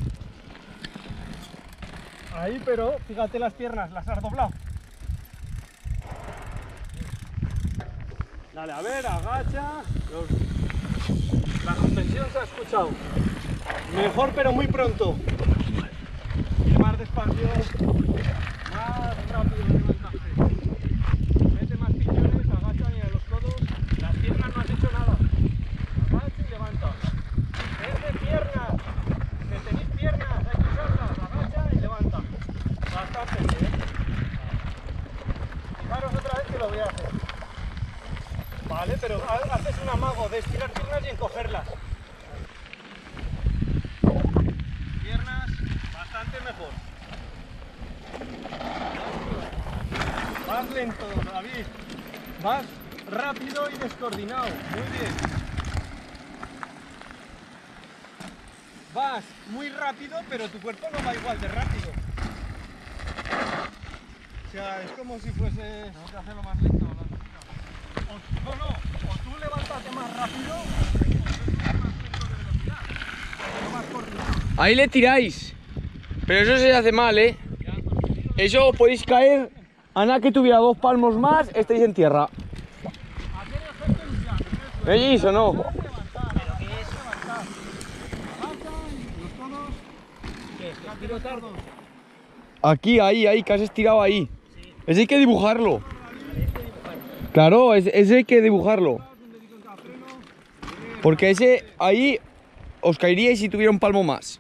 Speaker 3: Ahí, pero fíjate las piernas, las has doblado. Dale, a ver, agacha. Los... La suspensión se ha escuchado. Mejor, pero muy pronto. Ir más despacio, más rápido de levantarse. Mete más piñones, agacha y a los codos. Las piernas no has hecho nada. Agacha y levanta. Es de piernas. Que tenéis piernas, hay que usarlas. Agacha y levanta. Bastante bien. Fijaros otra vez que lo voy a hacer. Vale, pero haces un amago de estirar piernas y encogerlas. Piernas bastante mejor. Vas lento, David. Vas rápido y descoordinado. Muy bien. Vas muy rápido, pero tu cuerpo no va igual de rápido. O sea, es como si fuese...
Speaker 2: Tengo que hacerlo más lento. ¿No?
Speaker 3: O, no, no, o tú levántate más rápido, o tú más lento de velocidad, pero más coordinado.
Speaker 4: Ahí le tiráis. Pero eso se hace mal, ¿eh? Eso podéis caer. A nada que tuviera dos palmos más, estáis en tierra.
Speaker 3: Hacer el efecto inicial.
Speaker 4: ¿Veis o no?
Speaker 3: Levantar, ¿pero qué es? Levantar. Avanza y los codos. ¿Qué? ¿Tiro tardo?
Speaker 4: Aquí, ahí, ahí, que has estirado ahí. Ese hay que dibujarlo. Claro, ese, ese hay que dibujarlo. Porque ese ahí os caeríais si tuviera un palmo más.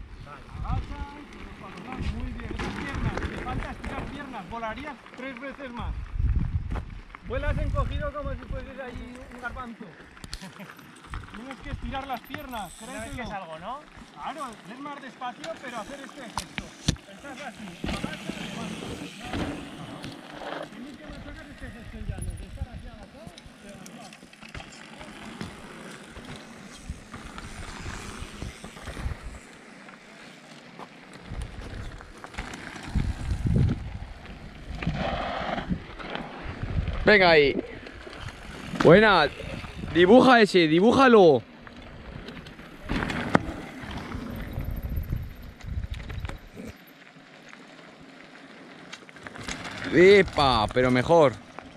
Speaker 3: Muy bien, esas piernas, te falta estirar piernas, volarías tres veces más. Vuelas encogido como si fueses ahí un garbanzo. Tienes que estirar las piernas, créetelo.
Speaker 1: que es algo, ¿no?
Speaker 3: Claro, es más despacio, pero hacer este efecto. Estás así, agacha y levanta. Tienes que machacar este efecto ya, no de estar así agachado, levantar.
Speaker 4: Venga ahí. Buena. Dibuja ese, dibújalo. Epa, pero mejor.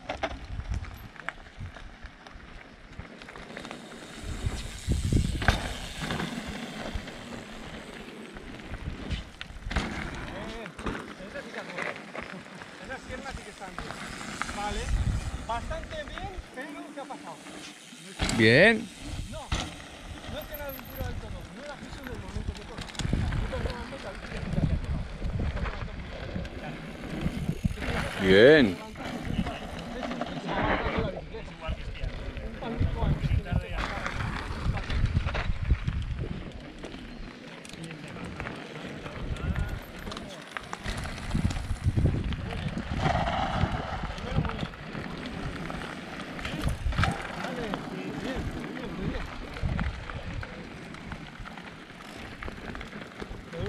Speaker 3: Esas piernas sí que están bien. Vale, bastante bien, pero ¿qué ha pasado?
Speaker 4: Bien.
Speaker 3: No, no es que no era duro del todo, no era fijo en el momento que toca. Tú te levantas y al día siguiente hacia abajo.
Speaker 4: Bien.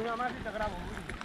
Speaker 3: una más y te grabo.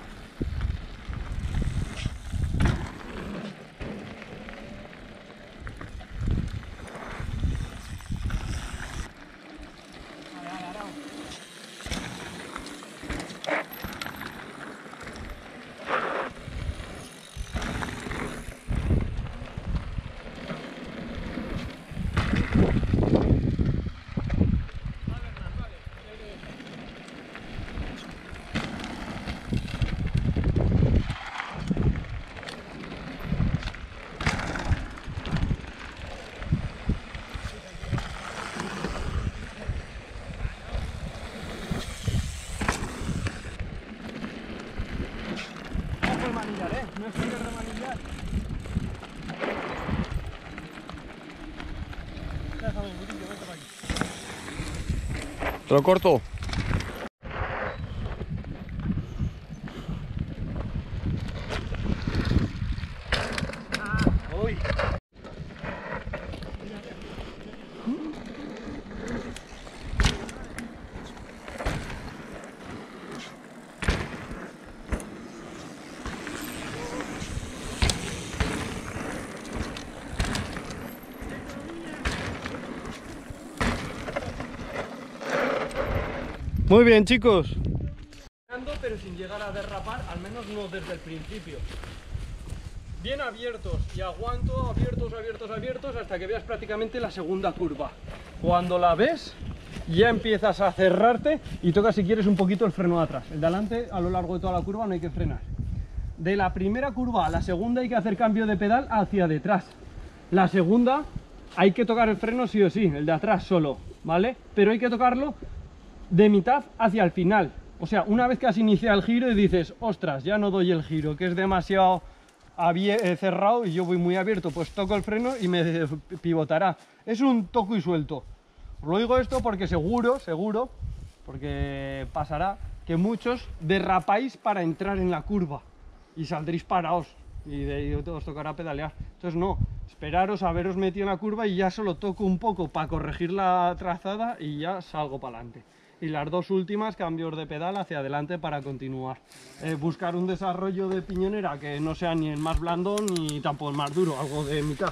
Speaker 3: No es que remanillar. Déjame, Murillo, vete para aquí.
Speaker 4: ¿Te lo corto?
Speaker 3: Ah, uy. Muy bien, chicos. Pero sin llegar a derrapar, al menos no desde el principio. Bien abiertos y aguanto, abiertos, abiertos, abiertos, hasta que veas prácticamente la segunda curva. Cuando la ves, ya empiezas a cerrarte y tocas si quieres un poquito el freno de atrás. El de adelante, a lo largo de toda la curva, no hay que frenar. De la primera curva a la segunda hay que hacer cambio de pedal hacia detrás. La segunda hay que tocar el freno sí o sí, el de atrás solo, ¿vale? Pero hay que tocarlo de mitad hacia el final. O sea, una vez que has iniciado el giro y dices, ostras, ya no doy el giro, que es demasiado cerrado y yo voy muy abierto, pues toco el freno y me pivotará. Es un toco y suelto. Os lo digo esto porque seguro, seguro, porque pasará, que muchos derrapáis para entrar en la curva y saldréis parados y de ahí os tocará pedalear. Entonces no, esperaros a haberos metido en la curva y ya solo toco un poco para corregir la trazada y ya salgo para adelante. Y las dos últimas, cambios de pedal hacia adelante para continuar. Eh, buscar un desarrollo de piñonera que no sea ni el más blando ni tampoco el más duro, algo de mitad.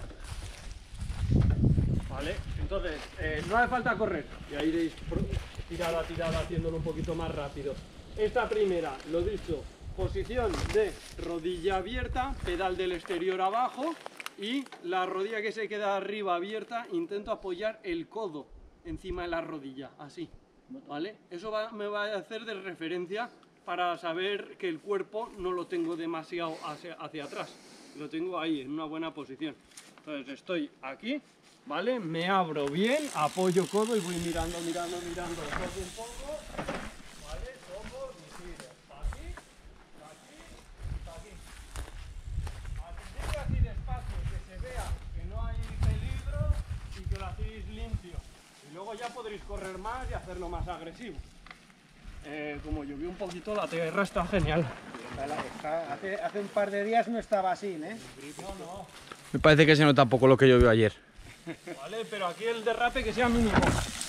Speaker 3: Vale, entonces eh, no hace falta correr, ya iréis tirada a tirada haciéndolo un poquito más rápido. Esta primera, lo dicho, posición de rodilla abierta, pedal del exterior abajo y la rodilla que se queda arriba abierta, intento apoyar el codo encima de la rodilla, así. ¿Vale? Eso va, me va a hacer de referencia para saber que el cuerpo no lo tengo demasiado hacia, hacia atrás, lo tengo ahí en una buena posición. Entonces estoy aquí, ¿vale? Me abro bien, apoyo codo y voy mirando, mirando, mirando todo un poco, ¿vale? Toco y giro, para aquí, para aquí y para aquí. Al principio así despacio, que se vea que no hay peligro y que lo hacéis limpio. Y luego ya podréis correr más y hacerlo más agresivo. Eh, como llovió un poquito, la tierra está genial.
Speaker 2: Está, hace, hace un par de días no estaba así, ¿eh?
Speaker 3: No, no.
Speaker 4: Me parece que se nota poco lo que llovió ayer.
Speaker 3: Vale, pero aquí el derrape que sea mínimo.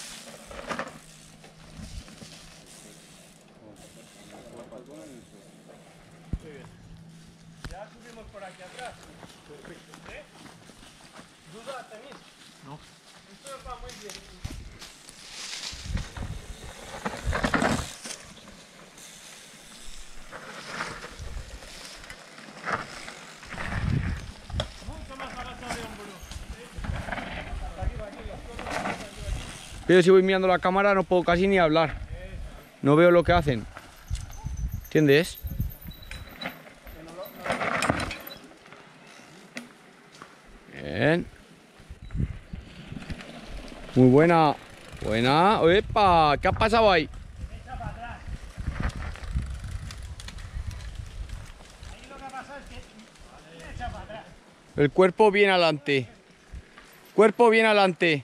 Speaker 3: Muy bien. Ya subimos por aquí atrás. Perfecto. ¿Eh? ¿Dudas tenéis? No. Esto va muy bien.
Speaker 4: Pero si voy mirando la cámara no puedo casi ni hablar. No veo lo que hacen. ¿Entiendes? Bien. Muy buena. Buena. ¡Epa! ¿Qué ha pasado ahí? El cuerpo bien adelante. Cuerpo bien adelante.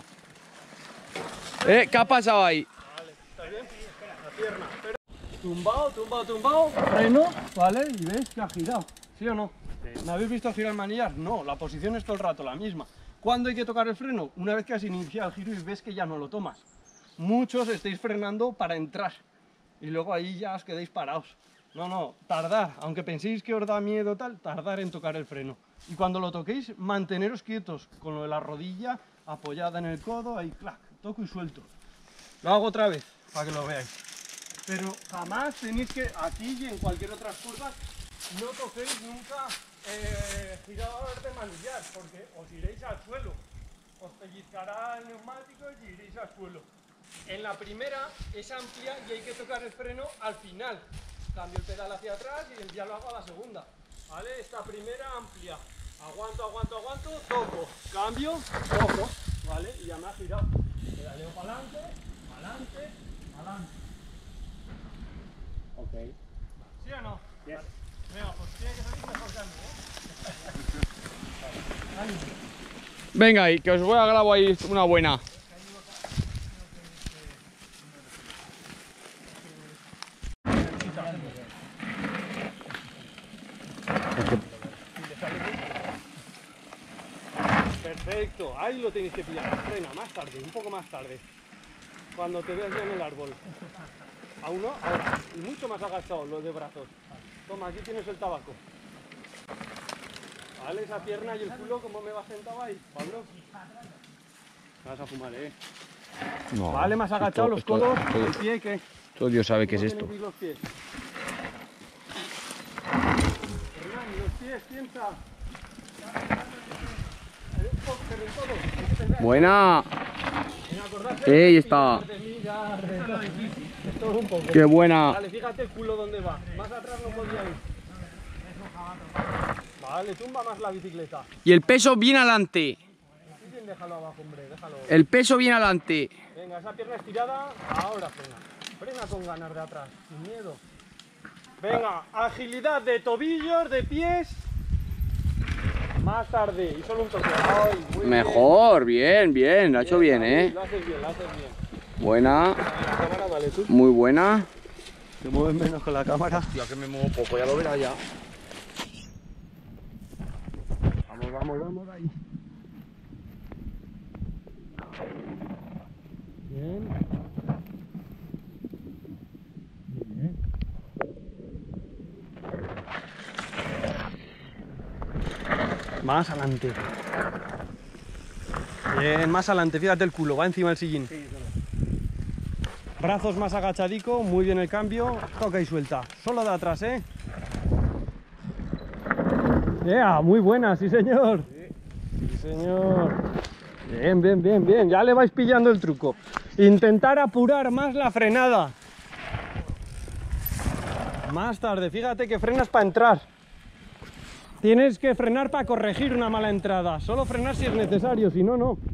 Speaker 4: ¿Eh? ¿Qué ha pasado ahí?
Speaker 3: Vale, ¿está bien? La pierna. Pero... Tumbado, tumbado, tumbado. Freno, ¿vale? Y ves que ha girado. ¿Sí o no? Sí. ¿Me habéis visto girar el manillar? No, la posición es todo el rato la misma. ¿Cuándo hay que tocar el freno? Una vez que has iniciado el giro y ves que ya no lo tomas. Muchos estáis frenando para entrar. y luego ahí ya os quedéis parados. No, no, tardar, aunque penséis que os da miedo tal, tardar en tocar el freno. Y cuando lo toquéis, manteneros quietos, con lo de la rodilla apoyada en el codo, ahí, clac, toco y suelto. Lo hago otra vez, para que lo veáis. Pero jamás tenéis que, aquí y en cualquier otra curva, no toquéis nunca eh, girador de manillar, porque os iréis al suelo. Os pellizcará el neumático y iréis al suelo. En la primera es amplia y hay que tocar el freno al final. Cambio el pedal hacia atrás y ya lo hago a la segunda. ¿Vale? Esta primera amplia. Aguanto, aguanto, aguanto, toco. Cambio, toco. ¿Vale? Y ya me ha girado. Pedaleo para adelante, para adelante, para adelante.
Speaker 2: Ok.
Speaker 3: ¿Sí o no?
Speaker 2: Yes.
Speaker 3: Venga, pues tiene que salir mejor que a mí, ¿eh? Ánimo.
Speaker 4: Venga, y que os voy a grabar ahí una buena.
Speaker 3: Perfecto, ahí lo tenéis que pillar. Frena, más tarde, un poco más tarde. Cuando te veas ya en el árbol. A uno, ahora. Y mucho más agachado, lo de brazos. Toma, aquí tienes el tabaco. Vale, esa pierna y el culo, ¿cómo me va sentado ahí, Pablo? Me vas a fumar, ¿eh?
Speaker 4: No,
Speaker 3: Vale, más agachado, los
Speaker 4: esto-
Speaker 3: codos,
Speaker 4: todo-
Speaker 3: el pie, ¿qué?
Speaker 4: Todo Dios sabe qué es
Speaker 3: ¿Cómo
Speaker 4: esto.
Speaker 3: tenéis los pies? Hernán, los pies, piensa. Pero en todo.
Speaker 4: Buena.
Speaker 3: En acordarse
Speaker 4: Ey,
Speaker 3: de
Speaker 4: está.
Speaker 3: de mirar, de todo. Es todo un poco.
Speaker 4: Qué buena.
Speaker 3: Vale, fíjate el culo dónde va. Más atrás no podía ir. Vale, tumba más la bicicleta.
Speaker 4: Y el peso bien adelante.
Speaker 3: Sí, bien, déjalo abajo, hombre, déjalo.
Speaker 4: El peso bien adelante.
Speaker 3: Venga, esa pierna estirada, ahora frena. Frena con ganas de atrás, sin miedo. Venga, agilidad de tobillos, de pies. Más tarde, y solo un toque. Ay, muy
Speaker 4: Mejor, bien, bien. Lo ha
Speaker 3: bien.
Speaker 4: hecho bien,
Speaker 3: Ahí,
Speaker 4: ¿eh?
Speaker 3: Lo haces bien, lo haces bien.
Speaker 4: Buena.
Speaker 3: La cámara, vale, tú.
Speaker 4: Muy buena.
Speaker 3: Te mueves menos con la cámara.
Speaker 4: Ya que me muevo poco, ya lo verás ya.
Speaker 3: Vamos, vamos, vamos ahí. Bien. Bien. Más adelante. Bien, más adelante, fíjate el culo, va encima del sillín. Brazos más agachadico, muy bien el cambio, toca y suelta. Solo de atrás, ¿eh? Yeah, muy buena, sí señor. Sí señor. Bien, bien, bien, bien. Ya le vais pillando el truco. Intentar apurar más la frenada. Más tarde, fíjate que frenas para entrar. Tienes que frenar para corregir una mala entrada. Solo frenar si es necesario, si no, no.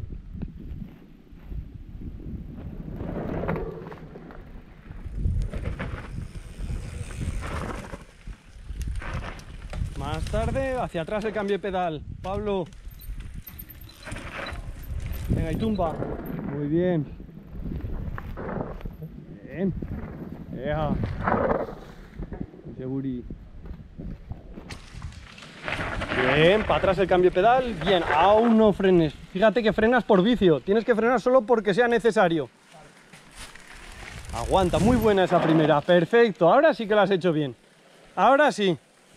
Speaker 3: Más tarde, hacia atrás el cambio de pedal. Pablo. Venga, y tumba. Muy bien. Bien. Ea. Seguri. Bien, para atrás el cambio de pedal. Bien, aún no frenes. Fíjate que frenas por vicio. Tienes que frenar solo porque sea necesario. Aguanta, muy buena esa primera. Perfecto, ahora sí que lo has hecho bien. Ahora sí.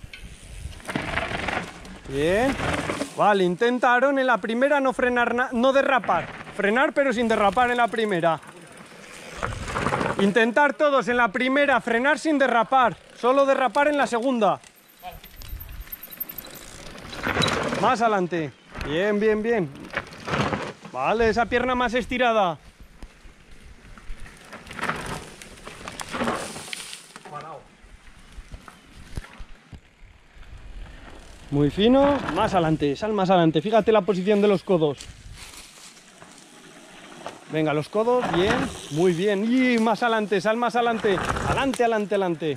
Speaker 3: Bien. Vale, intenta, Aaron, en la primera no frenar, no derrapar. Frenar pero sin derrapar en la primera. Intentar todos en la primera, frenar sin derrapar. Solo derrapar en la segunda. Más adelante. Bien, bien, bien. Vale, esa pierna más estirada. Muy fino, más adelante, sal más adelante, fíjate la posición de los codos. Venga, los codos, bien, muy bien. Y más adelante, sal más adelante, adelante, adelante, adelante.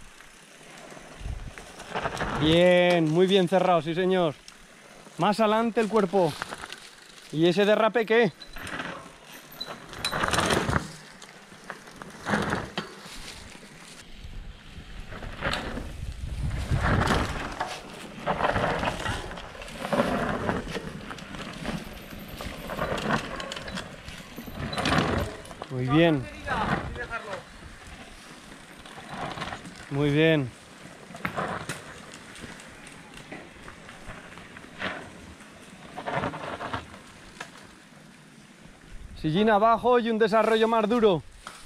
Speaker 3: Bien, muy bien cerrado, sí señor. Más adelante el cuerpo. ¿Y ese derrape qué? Muy bien. Muy bien. Sillín abajo y un desarrollo más duro.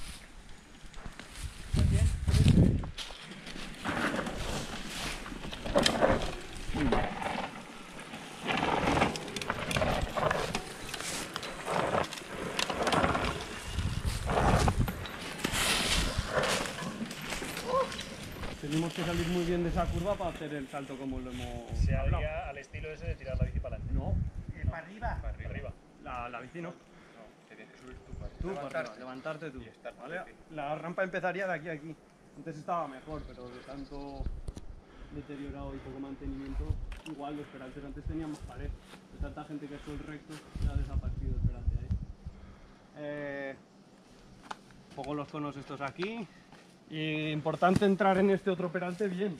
Speaker 3: Tenemos que salir muy bien de esa curva para hacer el salto como lo hemos
Speaker 1: Se
Speaker 3: hablado.
Speaker 1: haría al estilo ese de tirar la bici para adelante.
Speaker 3: No,
Speaker 2: ¿Para arriba?
Speaker 1: Para arriba.
Speaker 3: la, la bici no.
Speaker 5: Te tienes que subir tú para
Speaker 3: Tú, para
Speaker 5: levantarte.
Speaker 3: arriba, levantarte tú.
Speaker 5: Y estar
Speaker 3: ¿vale?
Speaker 5: por ahí.
Speaker 3: La rampa empezaría de aquí a aquí. Antes estaba mejor, pero de tanto deteriorado y poco mantenimiento, igual los peraltes antes teníamos pared. De tanta gente que fue el recto, ya ha desaparecido el peralte ahí. Eh, pongo los conos estos aquí. Y importante entrar en este otro peralte bien.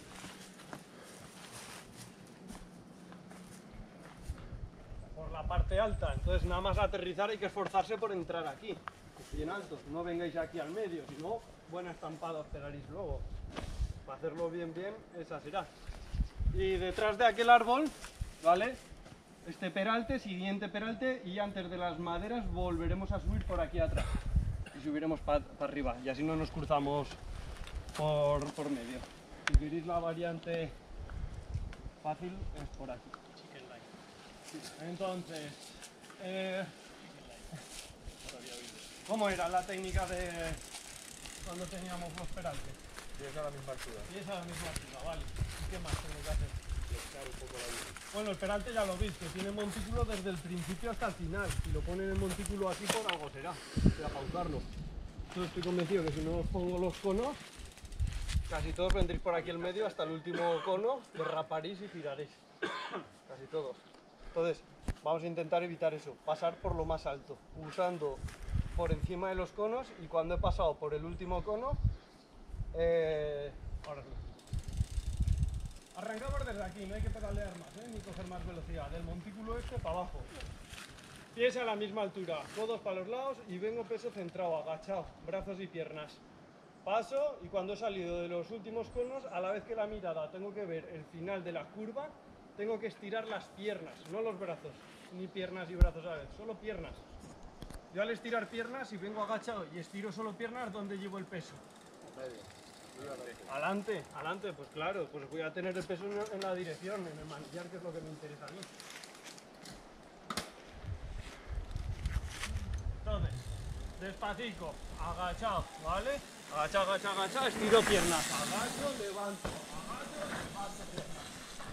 Speaker 3: Por la parte alta, entonces nada más aterrizar hay que esforzarse por entrar aquí, bien alto, no vengáis aquí al medio, si no, buena estampada os pegaréis luego. Para hacerlo bien bien, esa será. Y detrás de aquel árbol, ¿vale? Este peralte, siguiente peralte, y antes de las maderas volveremos a subir por aquí atrás. Y subiremos para pa arriba, y así no nos cruzamos por, por medio. Si queréis la variante fácil, es por aquí. Entonces, eh, ¿cómo era la técnica de cuando teníamos los peraltes?
Speaker 5: Y es a la misma altura.
Speaker 3: Y es a la misma altura, vale. ¿Y qué más tengo que hacer? Bueno, el peralte ya lo veis, que tiene montículo desde el principio hasta el final. Si lo ponen en montículo así, por algo será, será para usarlo. Yo estoy convencido que si no os pongo los conos, casi todos vendréis por aquí el medio hasta el último cono, derraparéis y giraréis. Casi todos. Entonces, vamos a intentar evitar eso, pasar por lo más alto, usando por encima de los conos, y cuando he pasado por el último cono, eh, ahora sí. Arrancamos desde aquí, no hay que pedalear más, ¿eh? Ni coger más velocidad, del montículo este para abajo. Pies a la misma altura, codos para los lados y vengo peso centrado, agachado, brazos y piernas. Paso y cuando he salido de los últimos conos, a la vez que la mirada tengo que ver el final de la curva, tengo que estirar las piernas, no los brazos, ni piernas y brazos a la vez, solo piernas. Yo al estirar piernas, si vengo agachado y estiro solo piernas, ¿dónde llevo el peso? Adelante, adelante, pues claro, pues voy a tener el peso en, en la dirección, en el manillar, que es lo que me interesa a mí. Entonces, despacito, agachado, ¿vale? Agachado, agachado, agachado, estiro piernas, agacho, levanto, agacho, levanto piernas.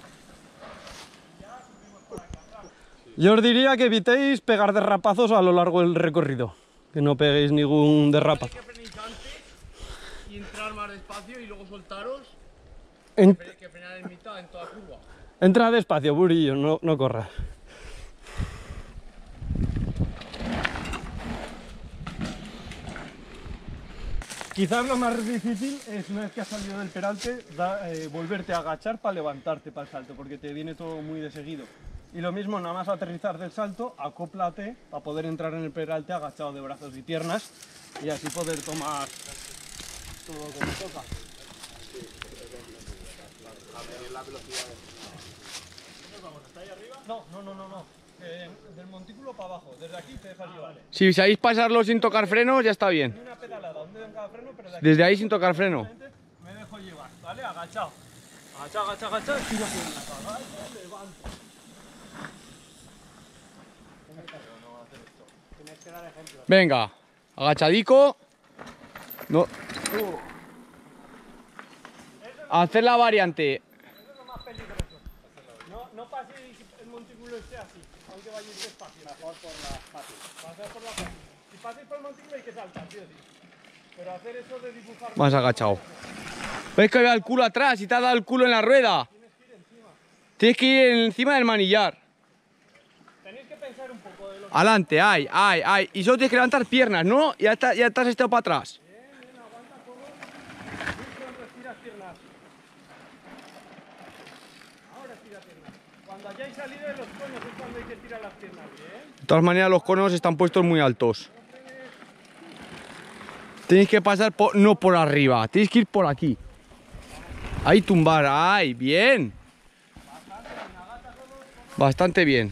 Speaker 3: Y ya subimos por aquí atrás. Yo os diría que evitéis pegar derrapazos a lo largo del recorrido, que no peguéis ningún derrapazo.
Speaker 4: Hay que frenar antes y entrar más despacio y luego soltaros.
Speaker 3: En-
Speaker 4: Hay que frenar en mitad, en toda curva.
Speaker 3: entra despacio, Burillo, no, no corras. Quizás lo más difícil es, una vez que has salido del peralte, da, eh, volverte a agachar para levantarte para el salto, porque te viene todo muy de seguido. Y lo mismo, nada más aterrizar del salto, acóplate para poder entrar en el peralte agachado de brazos y piernas y así poder tomar todo como toca. Vamos, ¿está ahí arriba? No, no, no, no, no. Eh, del montículo para abajo, desde aquí te dejas llevar.
Speaker 4: Si sabéis pasarlo sin tocar frenos, ya está bien.
Speaker 3: Ni una pedalada, un dedo en cada freno, pero de aquí
Speaker 4: Desde ahí sin tocar freno.
Speaker 3: me dejo llevar, ¿vale? Agachado. Agachado, agachado, agachado, estiro piernas, agacho, levanto. Tienes que dar ejemplo.
Speaker 4: Venga, agachadico. No. Hacer la variante.
Speaker 3: Eso es lo más peligroso. No, no paséis el montículo este así, aunque vayáis despacio. Mejor por la fácil. Pasad por la fácil. Si pasáis por el montículo hay que saltar, sí o sí. Pero hacer eso de dibujar...
Speaker 4: Más agachado. ¿Ves que va el culo atrás y te ha dado el culo en la rueda? Tienes que ir encima del manillar.
Speaker 3: Tenéis que pensar un poco de lo que...
Speaker 4: Adelante, ay, ay, ay. Y solo tienes que levantar piernas, ¿no? Y ya, está, ya estás estado para atrás.
Speaker 3: Bien, bien, aguanta todo. Muy estiras piernas. Ahora estira piernas. Cuando hayáis salido de los conos es cuando hay que estirar las piernas, ¿bien?
Speaker 4: De todas maneras, los conos están puestos muy altos. Tenéis que pasar por, no por arriba, tenéis que ir por aquí. Ahí tumbar, ay, bien. Bastante bien.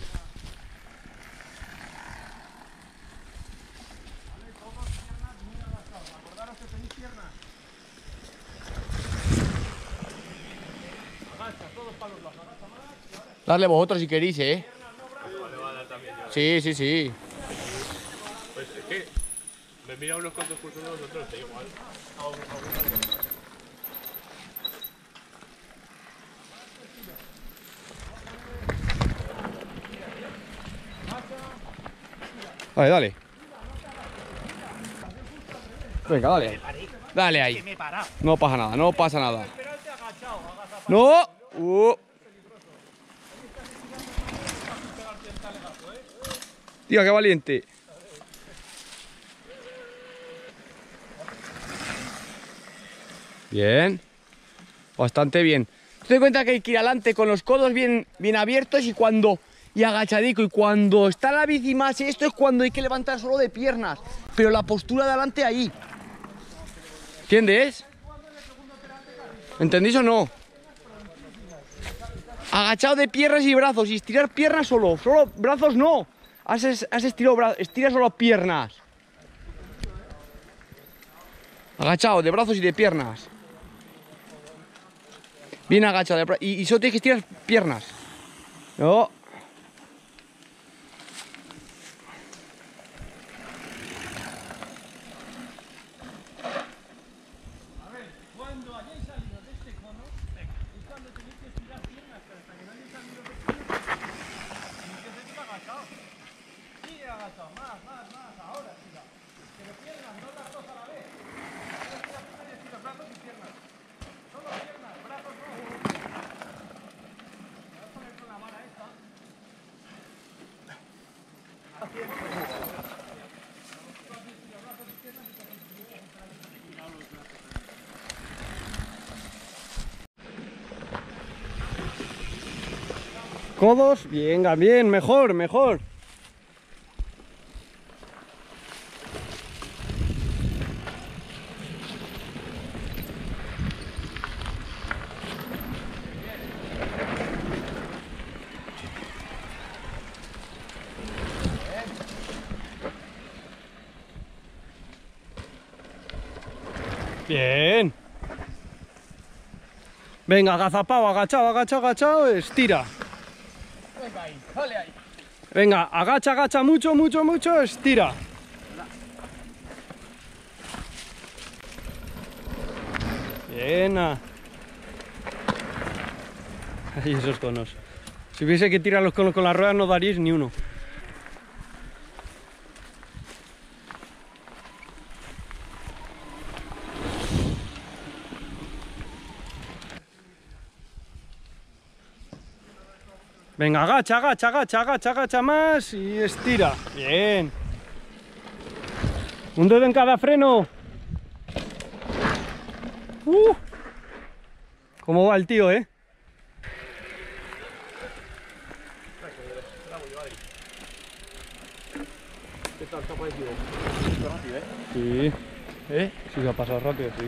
Speaker 4: Darle vosotros si queréis, ¿eh? Sí, sí, sí.
Speaker 5: Pues es que me mira unos cuantos cursos de nosotros, da igual.
Speaker 4: Vale, dale. Venga, dale. Dale ahí. No pasa nada, no pasa nada. No. Uh. Tío, qué valiente. Bien. Bastante bien. Te das cuenta que hay que ir adelante con los codos bien, bien abiertos y cuando... Y agachadico. Y cuando está la bici más esto es cuando hay que levantar solo de piernas. Pero la postura de adelante ahí. ¿Entiendes? ¿Entendéis o no? Agachado de piernas y brazos. Y estirar piernas solo. Solo brazos no. Has, has estirado brazos. Estira solo piernas. Agachado de brazos y de piernas. Bien agachado. De y, y solo tienes que estirar piernas. No.
Speaker 3: Codos, venga, bien, mejor, mejor. Bien. Venga, agazapado, agachado, agachado, agachado, estira.
Speaker 4: Venga ahí, dale ahí.
Speaker 3: Venga, agacha, agacha, mucho, mucho, mucho, estira. Bien. Ahí esos conos. Si hubiese que tirar los conos con las ruedas no daríais ni uno. Venga, agacha, agacha, agacha, agacha, agacha más y estira. Bien. Un dedo en cada freno. Uh. ¿Cómo va el tío, eh?
Speaker 5: ¿Qué tal? ¿Te ha parecido? Está rápido, ¿eh?
Speaker 3: Sí.
Speaker 4: ¿Eh?
Speaker 3: Sí, se ha pasado rápido, sí.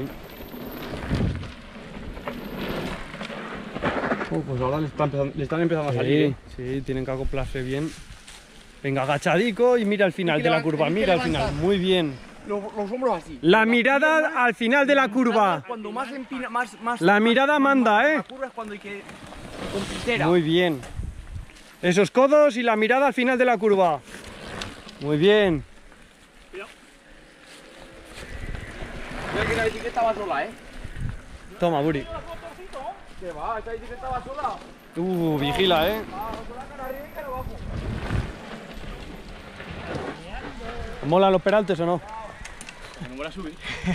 Speaker 4: Oh, pues ahora le están empezando, le están empezando a salir, ¿eh?
Speaker 3: Sí, tienen que acoplarse bien. Venga, agachadico y mira al final
Speaker 4: Hay que
Speaker 3: de la
Speaker 4: levan-
Speaker 3: curva,
Speaker 4: hay que
Speaker 3: mira al final.
Speaker 4: levantar.
Speaker 3: Muy bien.
Speaker 4: Los, los hombros así.
Speaker 3: La mirada al final de la curva.
Speaker 4: Cuando más empina, más, más.
Speaker 3: La
Speaker 4: más-
Speaker 3: mirada
Speaker 4: más-
Speaker 3: manda,
Speaker 4: más-
Speaker 3: ¿eh?
Speaker 4: La curva es cuando hay que. Con pistera.
Speaker 3: Muy bien. Esos codos y la mirada al final de la curva. Muy bien.
Speaker 4: Mira que la bicicleta va sola, ¿eh?
Speaker 3: Toma, Buri.
Speaker 4: Que va, esta bicicleta va sola.
Speaker 3: Uh, vigila, eh. ¿Molan los peraltes o no?
Speaker 5: No me la subí.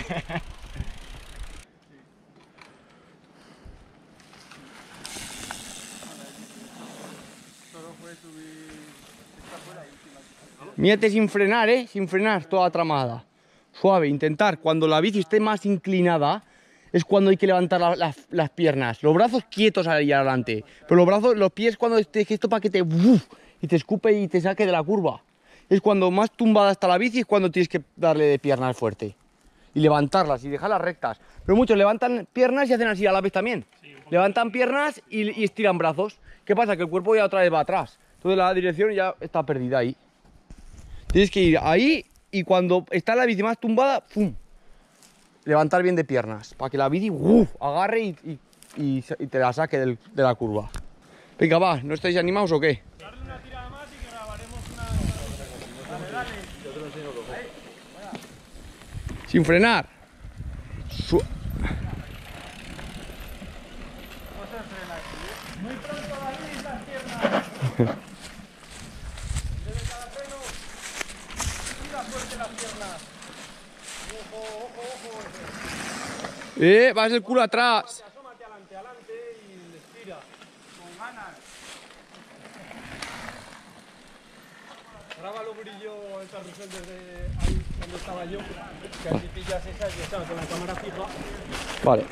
Speaker 4: Mírate sin frenar, ¿eh? Sin frenar, toda tramada. Suave, intentar. Cuando la bici esté más inclinada, es cuando hay que levantar la- las, las piernas. Los brazos quietos ahí adelante. Pero los brazos, los pies cuando esté esto para que te... ¡uf! Y te escupe y te saque de la curva. Es cuando más tumbada está la bici, es cuando tienes que darle de piernas fuerte. y levantarlas y dejarlas rectas. Pero muchos levantan piernas y hacen así a la vez también. Levantan piernas y, y estiran brazos. ¿Qué pasa? Que el cuerpo ya otra vez va atrás. Entonces la dirección ya está perdida ahí. Tienes que ir ahí y cuando está la bici más tumbada, ¡pum! Levantar bien de piernas. Para que la bici ¡uf! Agarre y, y, y, y te la saque del, de la curva. Venga, va, ¿no estáis animados o qué?
Speaker 3: Darle una tirada más y que grabaremos una... Dale, dale.
Speaker 4: Sin frenar. Su-
Speaker 3: Muy pronto David, las piernas. Desde cada freno. Tira fuerte las piernas. Ojo, ojo, ojo.
Speaker 4: ¡Eh! ¡Vas el culo atrás!
Speaker 3: Asómate adelante, adelante y estira. Con ganas. Grábalo brillo el carrusel desde ahí donde estaba yo. Que así pillas esas y estás con la cámara fija.
Speaker 4: Vale.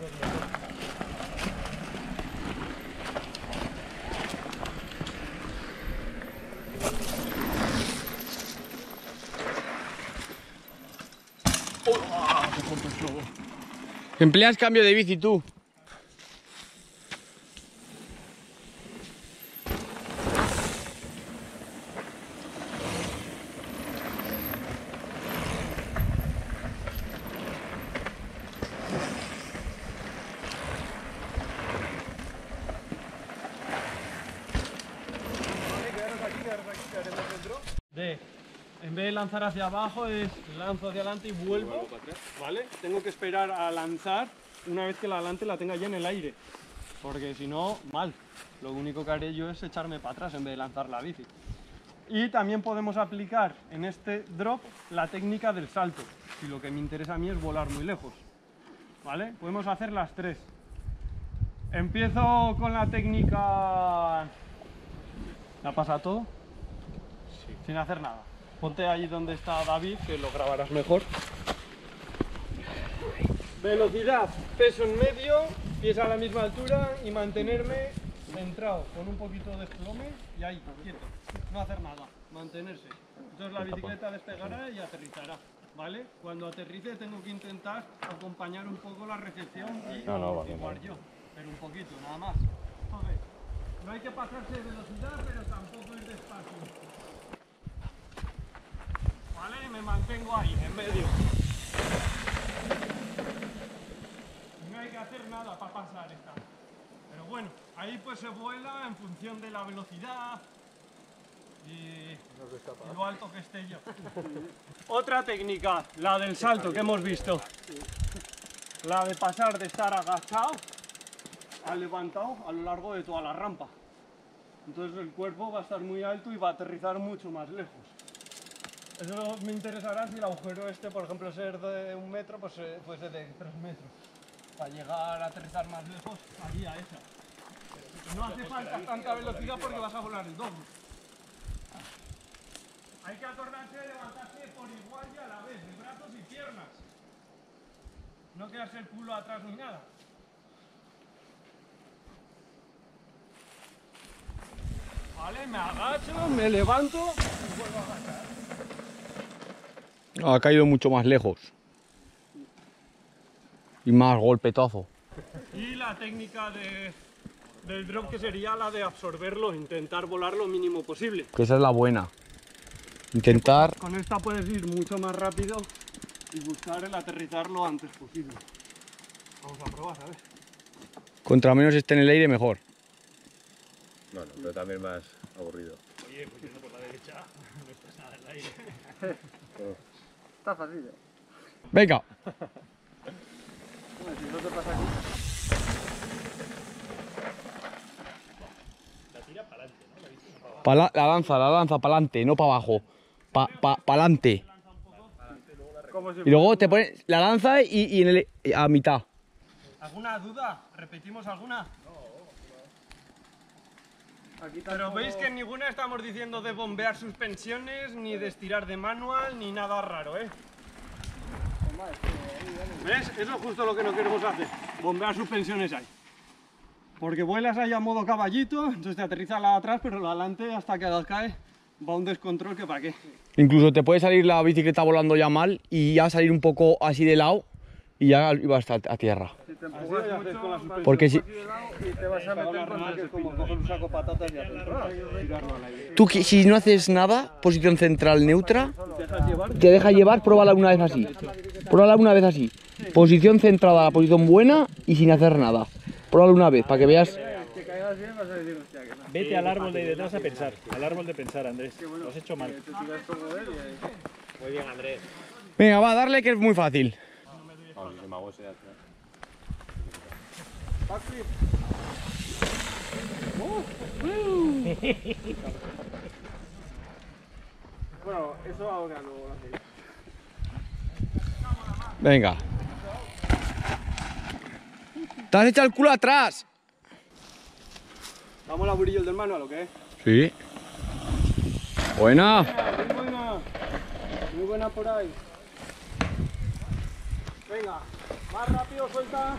Speaker 4: Empleas cambio de bici tú.
Speaker 3: De, en vez de lanzar hacia abajo, es lanzo hacia adelante y vuelvo, ¿vale? Tengo que esperar a lanzar una vez que la adelante la tenga ya en el aire, porque si no, mal. Lo único que haré yo es echarme para atrás en vez de lanzar la bici. Y también podemos aplicar en este drop la técnica del salto, si lo que me interesa a mí es volar muy lejos, ¿vale? Podemos hacer las tres. Empiezo con la técnica... ¿La pasa todo? Sin hacer nada. Ponte ahí donde está David, que lo grabarás mejor. Velocidad, peso en medio, pies a la misma altura y mantenerme centrado, con un poquito de desplome y ahí, quieto. No hacer nada, mantenerse. Entonces la bicicleta despegará y aterrizará, ¿vale? Cuando aterrice tengo que intentar acompañar un poco la recepción y
Speaker 5: No, no,
Speaker 3: amortiguar yo, pero un poquito, nada más. Entonces, no hay que pasarse de velocidad, pero tampoco ir despacio. ¿Vale? Me mantengo ahí, en medio. No hay que hacer nada para pasar esta. Pero bueno, ahí pues se vuela en función de la velocidad y, y lo alto que esté yo. Otra técnica, la del salto que hemos visto. La de pasar de estar agachado a levantado a lo largo de toda la rampa. Entonces el cuerpo va a estar muy alto y va a aterrizar mucho más lejos. Eso me interesará si el agujero este, por ejemplo, ser de un metro, pues eh, fuese de tres metros. Para llegar a aterrizar más lejos, allí a esa. No hace falta tanta velocidad porque vas a volar el doble. Hay que acordarse de levantarse por igual y a la vez, de brazos y piernas. No quedarse el culo atrás ni nada. Vale, me agacho, me levanto y vuelvo a agachar.
Speaker 4: Ha caído mucho más lejos. Y más golpetazo.
Speaker 3: Y la técnica de, del drop, que sería la de absorberlo, intentar volar lo mínimo posible.
Speaker 4: Que esa es la buena. Intentar...
Speaker 3: Con esta puedes ir mucho más rápido y buscar el aterrizar lo antes posible. Vamos a probar, a ver.
Speaker 4: Contra menos esté en el aire, mejor.
Speaker 5: No, no, pero también más aburrido.
Speaker 1: Oye, pues yendo por la derecha, no estás nada en el aire.
Speaker 2: Está fácil, ¿eh?
Speaker 4: Venga.
Speaker 2: Bueno, si no te pasa aquí.
Speaker 1: La tira para adelante, ¿no? La bici no para abajo.
Speaker 4: Pa la, la lanza, la lanza para adelante, no para abajo. Pa, pa, pa adelante.
Speaker 3: Como si
Speaker 4: Y luego te pones la lanza y, y en el, a mitad.
Speaker 3: ¿Alguna duda? ¿Repetimos alguna?
Speaker 2: Aquí
Speaker 3: Pero
Speaker 2: tampoco-
Speaker 3: veis que en ninguna estamos diciendo de bombear suspensiones, ni de estirar de manual, ni nada raro, ¿eh?
Speaker 2: Toma, es que ahí, dale.
Speaker 3: ¿Ves? Eso es justo lo que no queremos hacer. Bombear suspensiones ahí. Porque vuelas ahí a modo caballito, entonces te aterriza la de atrás, pero la de adelante hasta que cae va un descontrol que para qué.
Speaker 4: Incluso te puede salir la bicicleta volando ya mal y ya salir un poco así de lado y ya iba hasta a tierra.
Speaker 3: Si te empujas mucho, con la suspensión
Speaker 4: Porque si-
Speaker 3: así de lado y te vas a meter con es como coger un saco de patatas y hacerlo, tirarlo al aire.
Speaker 4: Tú que- si no haces nada, posición central neutra,
Speaker 3: Te dejas llevar.
Speaker 4: te deja llevar, pruébala una vez así. Pruébala una vez así. Posición centrada, la posición buena y sin hacer nada. Pruébala una vez para que veas.
Speaker 3: Que caigas bien vas a decir, hostia, que no.
Speaker 1: Vete al árbol de ahí detrás a pensar. Al árbol de pensar, Andrés. Lo has hecho mal.
Speaker 3: Te tiras como él y ahí.
Speaker 1: Muy bien, Andrés.
Speaker 4: Venga, va, darle que es muy fácil.
Speaker 5: Vamos, que me hago ese de atrás.
Speaker 3: Backflip. Bueno, eso ahora no lo hacéis.
Speaker 4: Venga. ¿Te has echado el culo atrás?
Speaker 3: Vamos a burillo del manual, ¿o qué?
Speaker 4: Sí. Buena.
Speaker 3: Muy buena. Muy buena por ahí. Venga, más rápido, suelta.